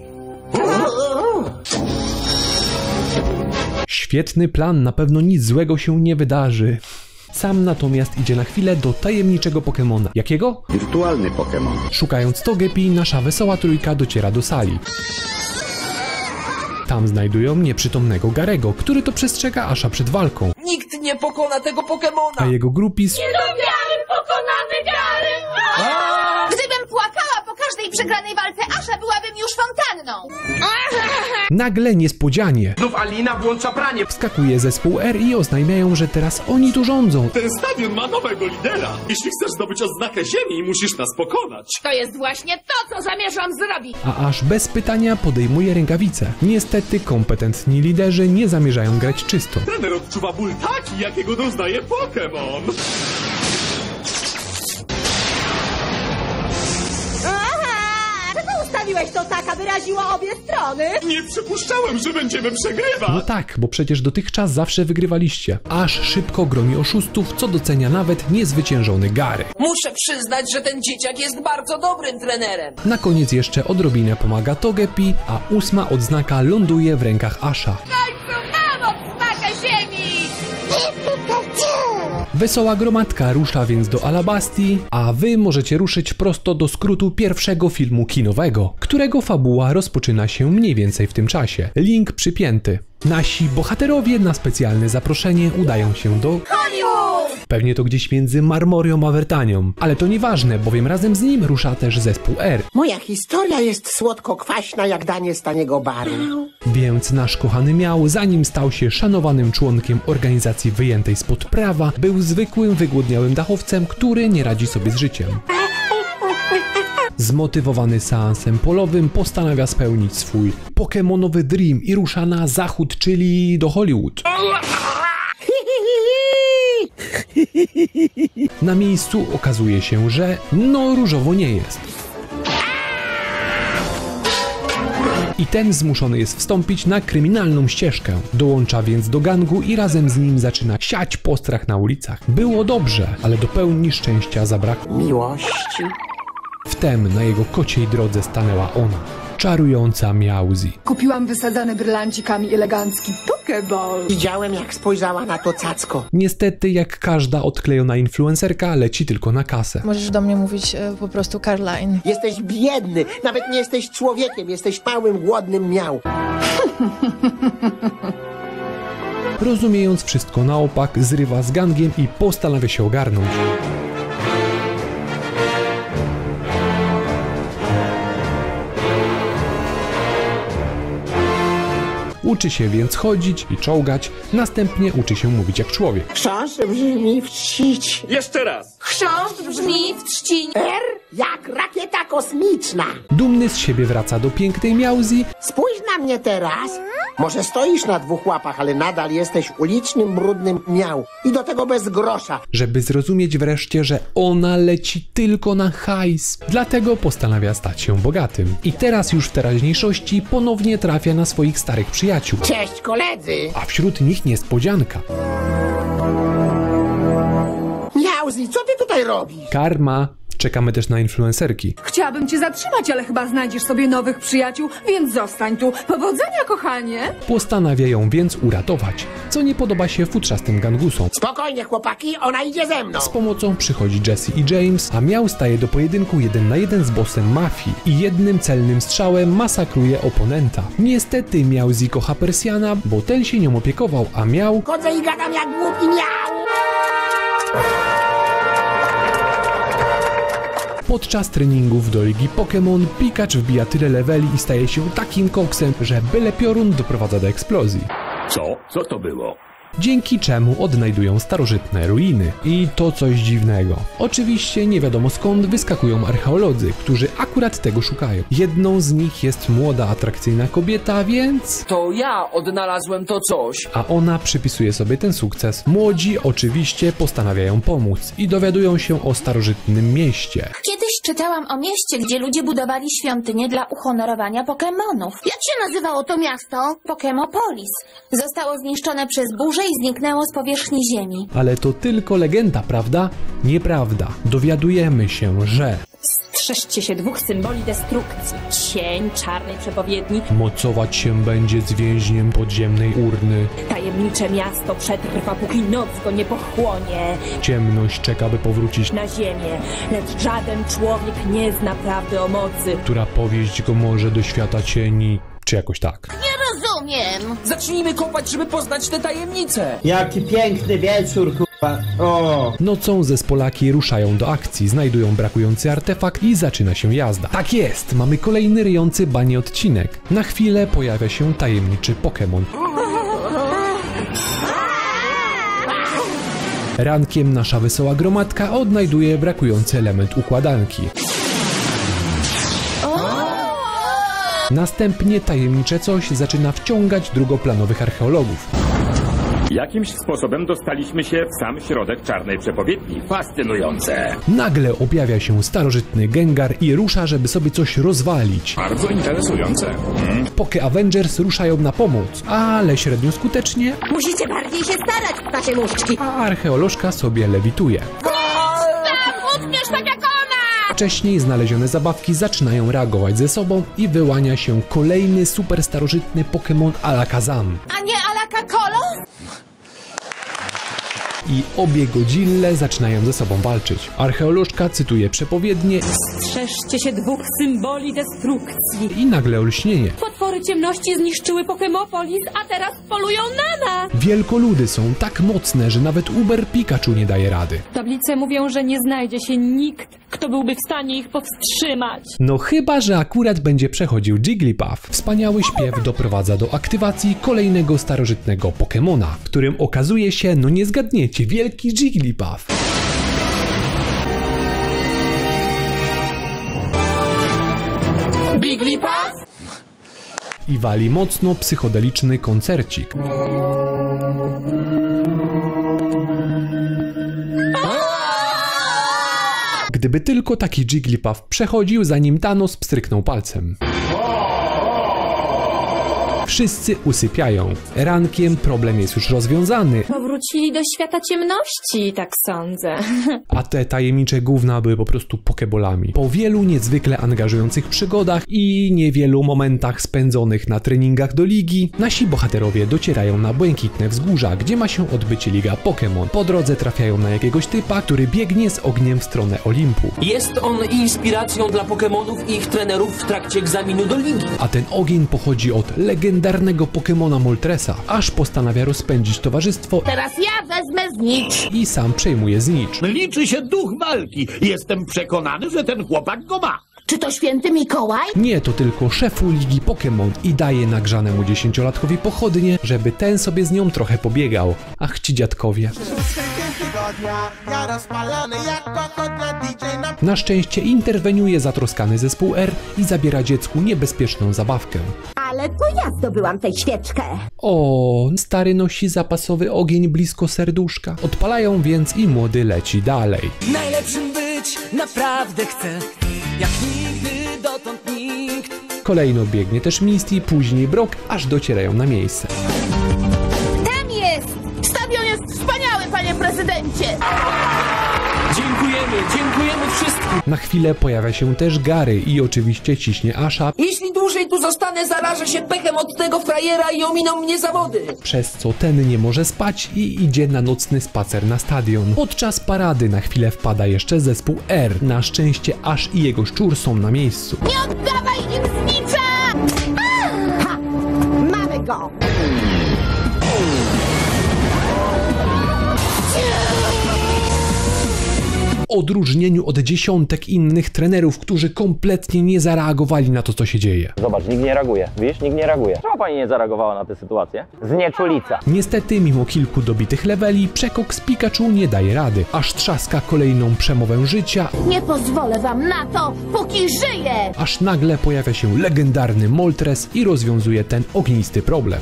Świetny plan, na pewno nic złego się nie wydarzy. Sam natomiast idzie na chwilę do tajemniczego Pokemona. Jakiego? Wirtualny Pokémon. Szukając Togepi, nasza wesoła trójka dociera do sali. Tam znajdują nieprzytomnego Garego, który to przestrzega Asha przed walką. Nikt nie pokona tego Pokemona. A jego grupis... Niedowiary pokonany Gary! Gdybym płakała po każdej przegranej walce Asha, byłabym już fontanną. Nagle niespodzianie Znów Alina włącza pranie. wskakuje zespół R i oznajmiają, że teraz oni tu rządzą. Ten stadion ma nowego lidera. Jeśli chcesz zdobyć odznakę ziemi, musisz nas pokonać. To jest właśnie to, co zamierzam zrobić. A aż bez pytania podejmuje rękawice. Niestety kompetentni liderzy nie zamierzają grać czysto. Trener odczuwa ból taki, jakiego doznaje Pokémon. Kto ustawił Zrobiłeś to tak, aby raziło obie strony. Nie przypuszczałem, że będziemy przegrywać. No tak, bo przecież dotychczas zawsze wygrywaliście. Aż szybko gromi oszustów, co docenia nawet niezwyciężony Gary. Muszę przyznać, że ten dzieciak jest bardzo dobrym trenerem. Na koniec jeszcze odrobinę pomaga Togepi, a 8. odznaka ląduje w rękach Asha. Mam odsmakę ziemi! Wesoła gromadka rusza więc do Alabasti, a wy możecie ruszyć prosto do skrótu pierwszego filmu kinowego, którego fabuła rozpoczyna się mniej więcej w tym czasie. Link przypięty. Nasi bohaterowie na specjalne zaproszenie udają się do Hollywood! Pewnie to gdzieś między Marmorią a Vertanią, ale to nieważne, bowiem razem z nim rusza też zespół R. Moja historia jest słodko-kwaśna jak danie z taniego baru. Więc nasz kochany Miał, zanim stał się szanowanym członkiem organizacji wyjętej spod prawa, był zwykłym, wygłodniałym dachowcem, który nie radzi sobie z życiem. Zmotywowany seansem polowym postanawia spełnić swój pokemonowy dream i rusza na zachód, czyli do Hollywood. Na miejscu okazuje się, że no różowo nie jest. I ten zmuszony jest wstąpić na kryminalną ścieżkę. Dołącza więc do gangu i razem z nim zaczyna siać postrach na ulicach. Było dobrze, ale do pełni szczęścia zabrakło miłości. Wtem na jego kociej drodze stanęła ona, czarująca Miauzi. Kupiłam wysadzany brylancikami elegancki Pokeball. Widziałem, jak spojrzała na to cacko. Niestety, jak każda odklejona influencerka, leci tylko na kasę. Możesz do mnie mówić po prostu Caroline. Jesteś biedny, nawet nie jesteś człowiekiem, jesteś małym, głodnym miał. Rozumiejąc wszystko na opak, zrywa z gangiem i postanawia się ogarnąć. Uczy się więc chodzić i czołgać, następnie uczy się mówić jak człowiek. Chrząszcz brzmi wścić. Jeszcze raz. Chrząszcz brzmi w trzcinie. R jak rakieta kosmiczna. Dumny z siebie wraca do pięknej Miauzi. Spójrz na mnie teraz. Może stoisz na dwóch łapach, ale nadal jesteś ulicznym, brudnym miał. I do tego bez grosza. Żeby zrozumieć wreszcie, że ona leci tylko na hajs. Dlatego postanawia stać się bogatym. I teraz już w teraźniejszości ponownie trafia na swoich starych przyjaciół. Cześć koledzy. A wśród nich niespodzianka. Miauzi, co ty tutaj robisz? Karma. Czekamy też na influencerki. Chciałabym cię zatrzymać, ale chyba znajdziesz sobie nowych przyjaciół, więc zostań tu. Powodzenia, kochanie! Postanawia ją więc uratować, co nie podoba się futrzastym gangusom. Spokojnie, chłopaki, ona idzie ze mną. Z pomocą przychodzi Jessie i James, a Miał staje do pojedynku 1 na 1 z bossem mafii i jednym celnym strzałem masakruje oponenta. Niestety Miauzi kocha Persjana, bo ten się nią opiekował, a Miał... Chodzę i gadam jak głupi miał! Podczas treningów do Ligi Pokémon Pikachu wbija tyle leveli i staje się takim koksem, że byle piorun doprowadza do eksplozji. Co to było? Dzięki czemu odnajdują starożytne ruiny. I to coś dziwnego. Oczywiście nie wiadomo skąd wyskakują archeolodzy, którzy akurat tego szukają. Jedną z nich jest młoda, atrakcyjna kobieta, więc... To ja odnalazłem to coś. A ona przypisuje sobie ten sukces. Młodzi oczywiście postanawiają pomóc i dowiadują się o starożytnym mieście. Kiedyś czytałam o mieście, gdzie ludzie budowali świątynię dla uhonorowania Pokemonów. Jak się nazywało to miasto? Pokemopolis. Zostało zniszczone przez burzę i zniknęło z powierzchni ziemi. Ale to tylko legenda, prawda? Nieprawda. Dowiadujemy się, że... Strzeżcie się 2 symboli destrukcji. Cień czarnej przepowiedni. Mocować się będzie z więźniem podziemnej urny. Tajemnicze miasto przetrwa, póki noc go nie pochłonie. Ciemność czeka, by powrócić na ziemię, lecz żaden człowiek nie zna prawdy o mocy, która powieść go może do świata cieni. Czy jakoś tak. Nie rozumiem. Zacznijmy kopać, żeby poznać te tajemnice. Jaki piękny wieczór, kurwa. O. Nocą zespolaki ruszają do akcji, znajdują brakujący artefakt i zaczyna się jazda. Tak jest, mamy kolejny ryjący banie odcinek. Na chwilę pojawia się tajemniczy Pokémon. Rankiem nasza wesoła gromadka odnajduje brakujący element układanki. Następnie tajemnicze coś zaczyna wciągać drugoplanowych archeologów. Jakimś sposobem dostaliśmy się w sam środek czarnej przepowiedni. Fascynujące. Nagle objawia się starożytny Gengar i rusza, żeby sobie coś rozwalić. Bardzo interesujące. Poke Avengers ruszają na pomoc, ale średnio skutecznie, Musicie bardziej się starać, ptasie muszczki. a archeolożka sobie lewituje. Utkniesz tak jak ona! Wcześniej znalezione zabawki zaczynają reagować ze sobą i wyłania się kolejny super starożytny Pokémon Alakazam. A nie Alakakolo? I obie Godzille zaczynają ze sobą walczyć. Archeolożka cytuje przepowiednie Strzeżcie się 2 symboli destrukcji. i nagle olśnienie. Potwory ciemności zniszczyły Pokemopolis, a teraz polują na nas. Wielkoludy są tak mocne, że nawet Uber Pikachu nie daje rady. Tablice mówią, że nie znajdzie się nikt, kto byłby w stanie ich powstrzymać. No chyba, że akurat będzie przechodził Jigglypuff. Wspaniały śpiew doprowadza do aktywacji kolejnego starożytnego Pokemona, w którym okazuje się, no nie zgadniecie, wielki Jigglypuff. Jigglypuff? I wali mocno psychodeliczny koncercik. Gdyby tylko taki Jigglypuff przechodził, zanim Thanos pstryknął palcem. Wszyscy usypiają. Rankiem problem jest już rozwiązany, Powrócili do świata ciemności, tak sądzę. a te tajemnicze gówna były po prostu pokebolami. Po wielu niezwykle angażujących przygodach i niewielu momentach spędzonych na treningach do ligi, nasi bohaterowie docierają na błękitne wzgórza, gdzie ma się odbyć Liga Pokémon. Po drodze trafiają na jakiegoś typa, który biegnie z ogniem w stronę Olimpu. Jest on inspiracją dla Pokemonów i ich trenerów w trakcie egzaminu do ligi. A ten ogień pochodzi od legendarnego Pokemona Moltresa, aż postanawia rozpędzić towarzystwo Teraz ja wezmę znicz. i sam przejmuje znicz. Liczy się duch walki. Jestem przekonany, że ten chłopak go ma. Czy to święty Mikołaj? Nie, to tylko szefu Ligi Pokémon i daje nagrzanemu 10-latkowi pochodnie, żeby ten sobie z nią trochę pobiegał. Ach ci dziadkowie. Na szczęście interweniuje zatroskany zespół R i zabiera dziecku niebezpieczną zabawkę. Ale to ja zdobyłam tę świeczkę. O, stary nosi zapasowy ogień blisko serduszka. Odpalają więc i młody leci dalej. Najlepszym być naprawdę chcę, jak nigdy dotąd nikt. Kolejno biegnie też Misty, później Brock, aż docierają na miejsce. Tam jest! Stadion jest wspaniały, panie prezydencie! Dziękujemy wszystkim. Na chwilę pojawia się też Gary i oczywiście ciśnie Asha, Jeśli dłużej tu zostanę, zarażę się pechem od tego frajera i ominą mnie zawody. przez co ten nie może spać i idzie na nocny spacer na stadion. Podczas parady na chwilę wpada jeszcze zespół R. Na szczęście Ash i jego szczur są na miejscu. Nie oddawaj im znicza! Ha! Mamy go! W odróżnieniu od dziesiątek innych trenerów, którzy kompletnie nie zareagowali na to, co się dzieje. Zobacz, nikt nie reaguje. Widzisz, nikt nie reaguje. Czemu pani nie zareagowała na tę sytuację? Znieczulica. Niestety, mimo kilku dobitych leveli, przekok z Pikachu nie daje rady, aż trzaska kolejną przemowę życia, Nie pozwolę wam na to, póki żyję! aż nagle pojawia się legendarny Moltres i rozwiązuje ten ognisty problem.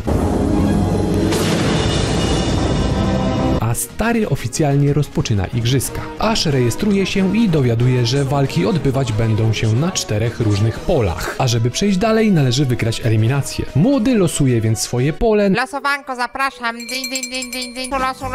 A stary oficjalnie rozpoczyna igrzyska. Ash rejestruje się i dowiaduje, że walki odbywać będą się na 4 różnych polach. A żeby przejść dalej, należy wygrać eliminację. Młody losuje więc swoje pole. Losowanko, zapraszam. Dzień.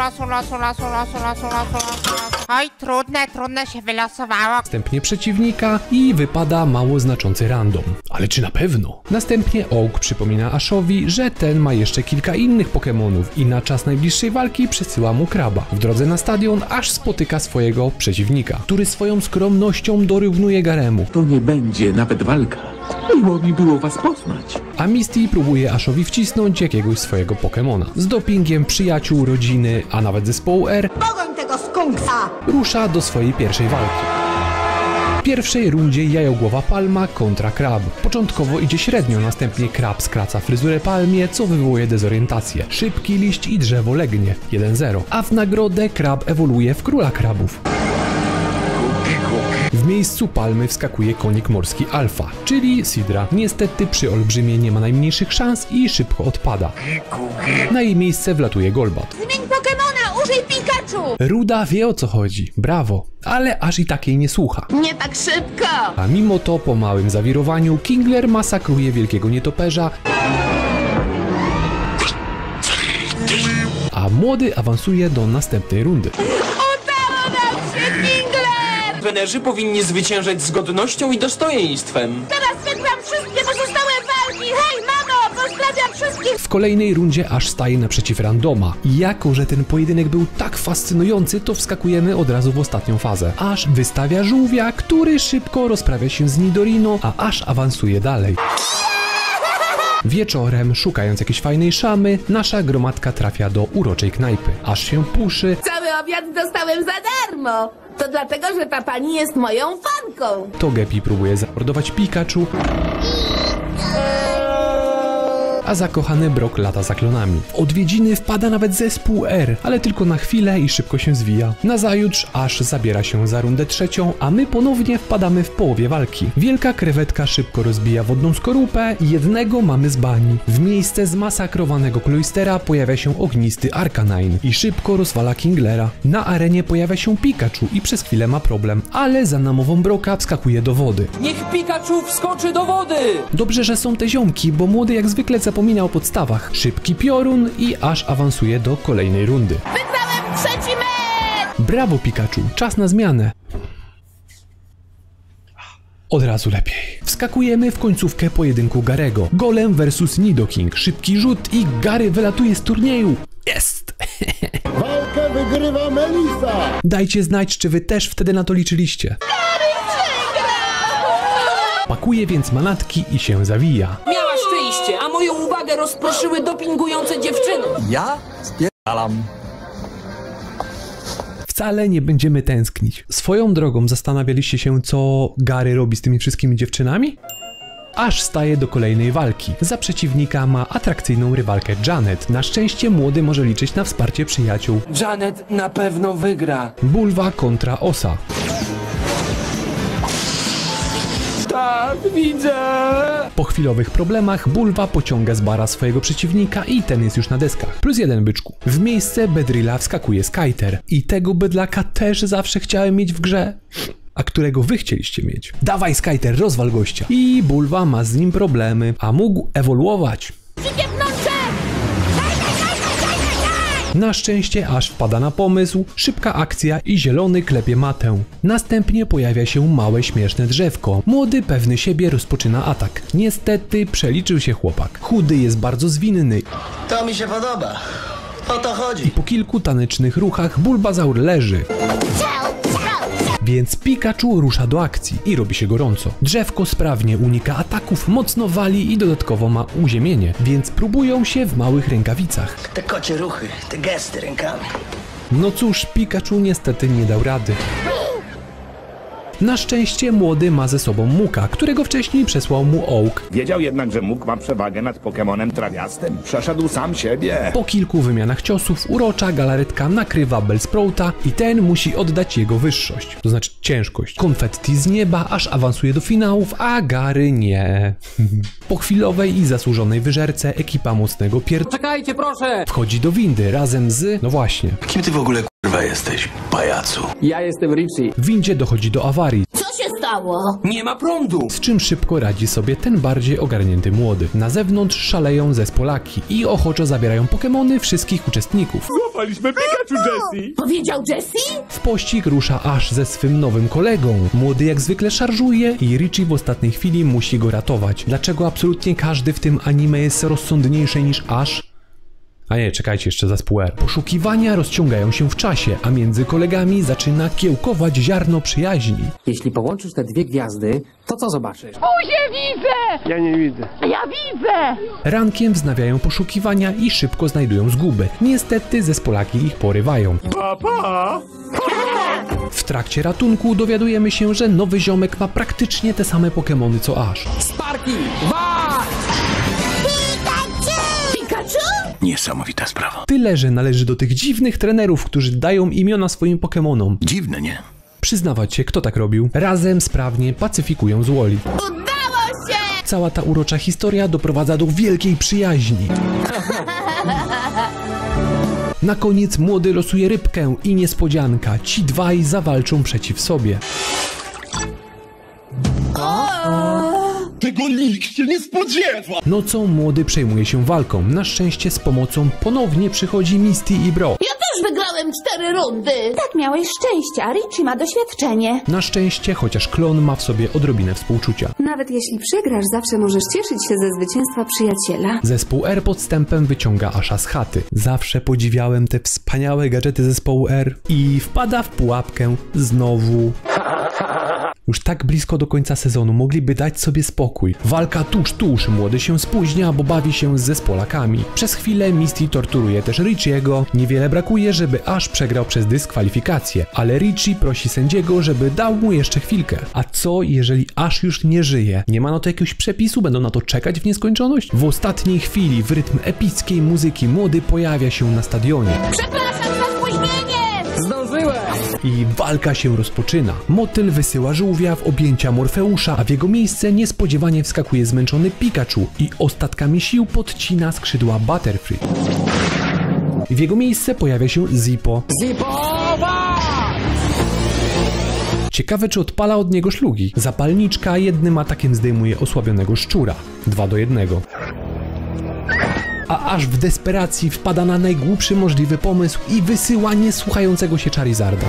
Losu. Oj, trudne się wylosowało. Następnie przeciwnika i wypada mało znaczący random. Ale czy na pewno? Następnie Oak przypomina Ashowi, że ten ma jeszcze kilka innych Pokemonów i na czas najbliższej walki przesyła mu kraba. W drodze na stadion Ash spotyka swojego przeciwnika, który swoją skromnością dorównuje Garemu. To nie będzie nawet walka. Miło mi było was poznać. A Misty próbuje Ashowi wcisnąć jakiegoś swojego Pokemona. Z dopingiem przyjaciół, rodziny, a nawet zespołu R Pogoń tego skunksa! rusza do swojej pierwszej walki. W pierwszej rundzie jajogłowa Palma kontra Krab. Początkowo idzie średnio, następnie Krab skraca fryzurę Palmie, co wywołuje dezorientację. Szybki liść i drzewo legnie 1-0, a w nagrodę Krab ewoluuje w króla krabów. W miejscu palmy wskakuje konik morski Alfa, czyli Sidra. Niestety przy olbrzymie nie ma najmniejszych szans i szybko odpada. Na jej miejsce wlatuje Golbat. Zmień Pokemona, użyj Pikachu! Ruda wie, o co chodzi, brawo, ale aż i tak jej nie słucha. Nie tak szybko! A mimo to po małym zawirowaniu Kingler masakruje wielkiego nietoperza, a młody awansuje do następnej rundy. Udało nam się, Kingler! Trenerzy powinni zwyciężać z godnością i dostojeństwem. Teraz wygram wszystkie pozostałe walki! Hej, mamo, pozdrawiam wszystkich! W kolejnej rundzie aż staje naprzeciw Randoma. I jako, że ten pojedynek był tak fascynujący, to wskakujemy od razu w ostatnią fazę. Aż wystawia żółwia, który szybko rozprawia się z Nidorino, a aż awansuje dalej. Wieczorem, szukając jakiejś fajnej szamy, nasza gromadka trafia do uroczej knajpy. Aż się puszy. Cały obiad dostałem za darmo! To dlatego, że ta pani jest moją fanką! Togepi próbuje zamordować Pikachu, a zakochany Brock lata za klonami. W odwiedziny wpada nawet zespół R, ale tylko na chwilę i szybko się zwija. Nazajutrz Ash zabiera się za rundę trzecią, a my ponownie wpadamy w połowie walki. Wielka krewetka szybko rozbija wodną skorupę i jednego mamy z bani. W miejsce zmasakrowanego Cloystera pojawia się ognisty Arcanine i szybko rozwala Kinglera. Na arenie pojawia się Pikachu i przez chwilę ma problem, ale za namową Brocka wskakuje do wody. Niech Pikachu wskoczy do wody! Dobrze, że są te ziomki, bo młody jak zwykle zapomina o podstawach. Szybki piorun i aż awansuje do kolejnej rundy. Wygrałem trzeci mecz! Brawo Pikachu, czas na zmianę. Od razu lepiej. Wskakujemy w końcówkę pojedynku Garego. Golem versus Nidoking. Szybki rzut i Gary wylatuje z turnieju. Jest! Walkę wygrywa Melisa! Dajcie znać, czy wy też wtedy na to liczyliście. Pakuje więc manatki i się zawija. Miała szczęście, a moją uwagę rozproszyły dopingujące dziewczyny. Ja spierdalam. Wcale nie będziemy tęsknić. Swoją drogą zastanawialiście się, co Gary robi z tymi wszystkimi dziewczynami? Aż staje do kolejnej walki. Za przeciwnika ma atrakcyjną rywalkę Janet. Na szczęście młody może liczyć na wsparcie przyjaciół. Janet na pewno wygra. Bulwa kontra Osa. Tak, widzę! Po chwilowych problemach Bulwa pociąga z bara swojego przeciwnika i ten jest już na deskach. +1 byczku. W miejsce Bedrilla wskakuje Skyter. I tego bydlaka też zawsze chciałem mieć w grze. A którego wy chcieliście mieć. Dawaj Skyter, rozwal gościa. I Bulwa ma z nim problemy, a mógł ewoluować. Na szczęście aż wpada na pomysł, szybka akcja i zielony klepie matę. Następnie pojawia się małe śmieszne drzewko. Młody pewny siebie rozpoczyna atak. Niestety przeliczył się chłopak. Chudy jest bardzo zwinny. To mi się podoba. O to chodzi. I po kilku tanecznych ruchach Bulbazaur leży. Więc Pikachu rusza do akcji i robi się gorąco. Drzewko sprawnie unika ataków, mocno wali i dodatkowo ma uziemienie, więc próbują się w małych rękawicach. Te kocie ruchy, te gesty rękami. No cóż, Pikachu niestety nie dał rady. Na szczęście młody ma ze sobą Muka, którego wcześniej przesłał mu Oak. Wiedział jednak, że Muk ma przewagę nad Pokemonem trawiastym. Przeszedł sam siebie. Po kilku wymianach ciosów urocza galaretka nakrywa Bellsprouta i ten musi oddać jego wyższość, to znaczy ciężkość. Konfetti z nieba aż awansuje do finałów, a Gary nie. Po chwilowej i zasłużonej wyżerce ekipa mocnego Czekajcie, proszę! wchodzi do windy razem z... no właśnie. Kim ty w ogóle kurwa jesteś, pajacu? Ja jestem Richie. W windzie dochodzi do awarii, Co się stało? Nie ma prądu! z czym szybko radzi sobie ten bardziej ogarnięty młody. Na zewnątrz szaleją zespolaki i ochoczo zabierają Pokemony wszystkich uczestników. Złapaliśmy Pikachu, Jessie! Powiedział Jessie? W pościg rusza Ash ze swym nowym kolegą. Młody jak zwykle szarżuje i Richie w ostatniej chwili musi go ratować. Dlaczego absolutnie każdy w tym anime jest rozsądniejszy niż Ash? A nie, czekajcie, jeszcze zespół R. Poszukiwania rozciągają się w czasie, a między kolegami zaczyna kiełkować ziarno przyjaźni. Jeśli połączysz te dwie gwiazdy, to co zobaczysz? Buzię widzę! Ja nie widzę. Ja widzę! Rankiem wznawiają poszukiwania i szybko znajdują zguby. Niestety zespolaki ich porywają. Papa! W trakcie ratunku dowiadujemy się, że nowy ziomek ma praktycznie te same Pokemony co Ash. Sparki! Wa! Niesamowita sprawa. Tyle, że należy do tych dziwnych trenerów, którzy dają imiona swoim Pokemonom. Dziwne, nie? Przyznawać się, kto tak robił. Razem sprawnie pacyfikują złoli. Udało się! Cała ta urocza historia doprowadza do wielkiej przyjaźni. Na koniec młody losuje rybkę i niespodzianka. Ci dwaj zawalczą przeciw sobie. Tego nikt się nie spodziewa! Nocą młody przejmuje się walką. Na szczęście z pomocą ponownie przychodzi Misty i Bro. Ja też wygrałem 4 rundy! Tak, miałeś szczęście, a Richie ma doświadczenie. Na szczęście, chociaż klon ma w sobie odrobinę współczucia. Nawet jeśli przegrasz, zawsze możesz cieszyć się ze zwycięstwa przyjaciela. Zespół R podstępem wyciąga Asha z chaty. Zawsze podziwiałem te wspaniałe gadżety zespołu R i wpada w pułapkę znowu. Już tak blisko do końca sezonu mogliby dać sobie spokój. Walka tuż, młody się spóźnia, bo bawi się z zespołakami. Przez chwilę Misty torturuje też Richiego. Niewiele brakuje, żeby Ash przegrał przez dyskwalifikację, ale Richie prosi sędziego, żeby dał mu jeszcze chwilkę. A co jeżeli Ash już nie żyje? Nie ma na to jakiegoś przepisu? Będą na to czekać w nieskończoność? W ostatniej chwili, w rytm epickiej muzyki, młody pojawia się na stadionie. Przepraszam za spóźnienie! Zdążyłem! I walka się rozpoczyna. Motyl wysyła żółwia w objęcia Morfeusza, a w jego miejsce niespodziewanie wskakuje zmęczony Pikachu i ostatkami sił podcina skrzydła Butterfree. W jego miejsce pojawia się Zippo. Zipowa! Ciekawe, czy odpala od niego szlugi. Zapalniczka jednym atakiem zdejmuje osłabionego szczura. 2-1. A aż w desperacji wpada na najgłupszy możliwy pomysł i wysyła niesłuchającego się Charizarda.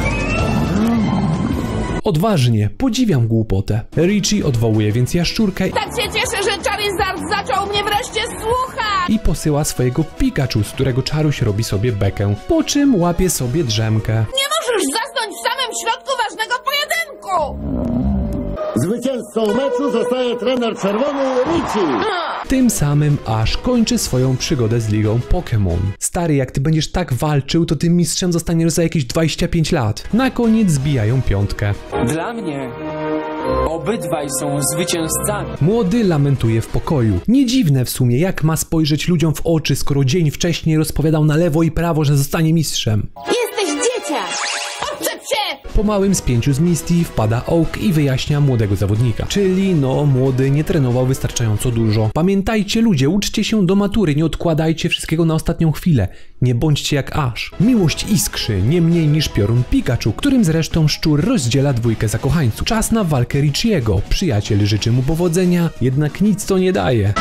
Odważnie, podziwiam głupotę. Richie odwołuje więc jaszczurkę Tak się cieszę, że Charizard zaczął mnie wreszcie słuchać! i posyła swojego Pikachu, z którego czaruś robi sobie bekę, po czym łapie sobie drzemkę. Nie możesz zasnąć w samym środku ważnego pojedynku! Zwycięzcą meczu zostaje trener czerwony Richie. Tym samym Ash kończy swoją przygodę z ligą Pokémon. Stary, jak ty będziesz tak walczył, to tym mistrzem zostaniesz za jakieś 25 lat. Na koniec zbijają piątkę. Dla mnie obydwaj są zwycięzcami. Młody lamentuje w pokoju. Nie dziwne w sumie, jak ma spojrzeć ludziom w oczy, skoro dzień wcześniej rozpowiadał na lewo i prawo, że zostanie mistrzem. Jesteś dzieciak! Odczep się! Po małym spięciu z Misty wpada Oak i wyjaśnia młodego zawodnika. Czyli młody nie trenował wystarczająco dużo. Pamiętajcie ludzie, uczcie się do matury, nie odkładajcie wszystkiego na ostatnią chwilę. Nie bądźcie jak Ash. Miłość iskrzy, nie mniej niż piorun Pikachu, którym zresztą szczur rozdziela dwójkę zakochańców. Czas na walkę Richiego. Przyjaciel życzy mu powodzenia, jednak nic to nie daje.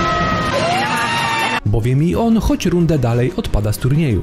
Bowiem i on, choć rundę dalej, odpada z turnieju.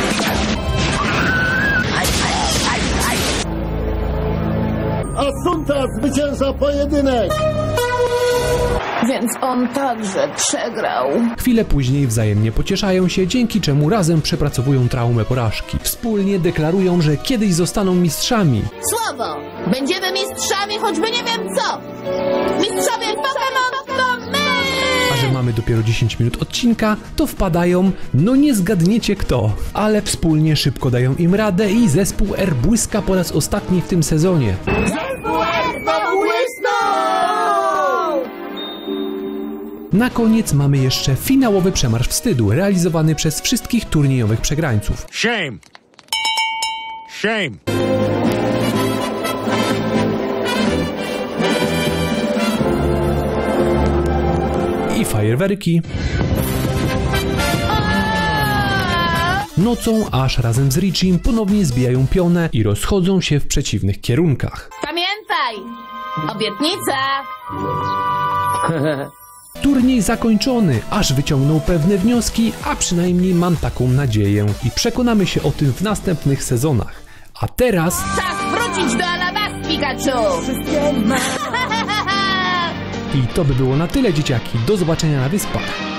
Asunta zwycięża pojedynek. Więc on także przegrał. Chwilę później wzajemnie pocieszają się, dzięki czemu razem przepracowują traumę porażki. Wspólnie deklarują, że kiedyś zostaną mistrzami. Słowo! Będziemy mistrzami, choćby nie wiem co! Mistrzowie Pokémon to my! A że mamy dopiero 10 minut odcinka, to wpadają, nie zgadniecie kto. Ale wspólnie szybko dają im radę i zespół R błyska po raz ostatni w tym sezonie. Zespół R pobłysnął! Na koniec mamy jeszcze finałowy przemarsz wstydu, realizowany przez wszystkich turniejowych przegrańców. Shame! Shame! I fajerwerki. Nocą Ash razem z Richiem ponownie zbijają pionę i rozchodzą się w przeciwnych kierunkach. Pamiętaj! Obietnica! Turniej zakończony, Ash wyciągnął pewne wnioski, a przynajmniej mam taką nadzieję i przekonamy się o tym w następnych sezonach. A teraz... Czas wrócić do Alabama, Pikachu! I to by było na tyle, dzieciaki. Do zobaczenia na wyspach.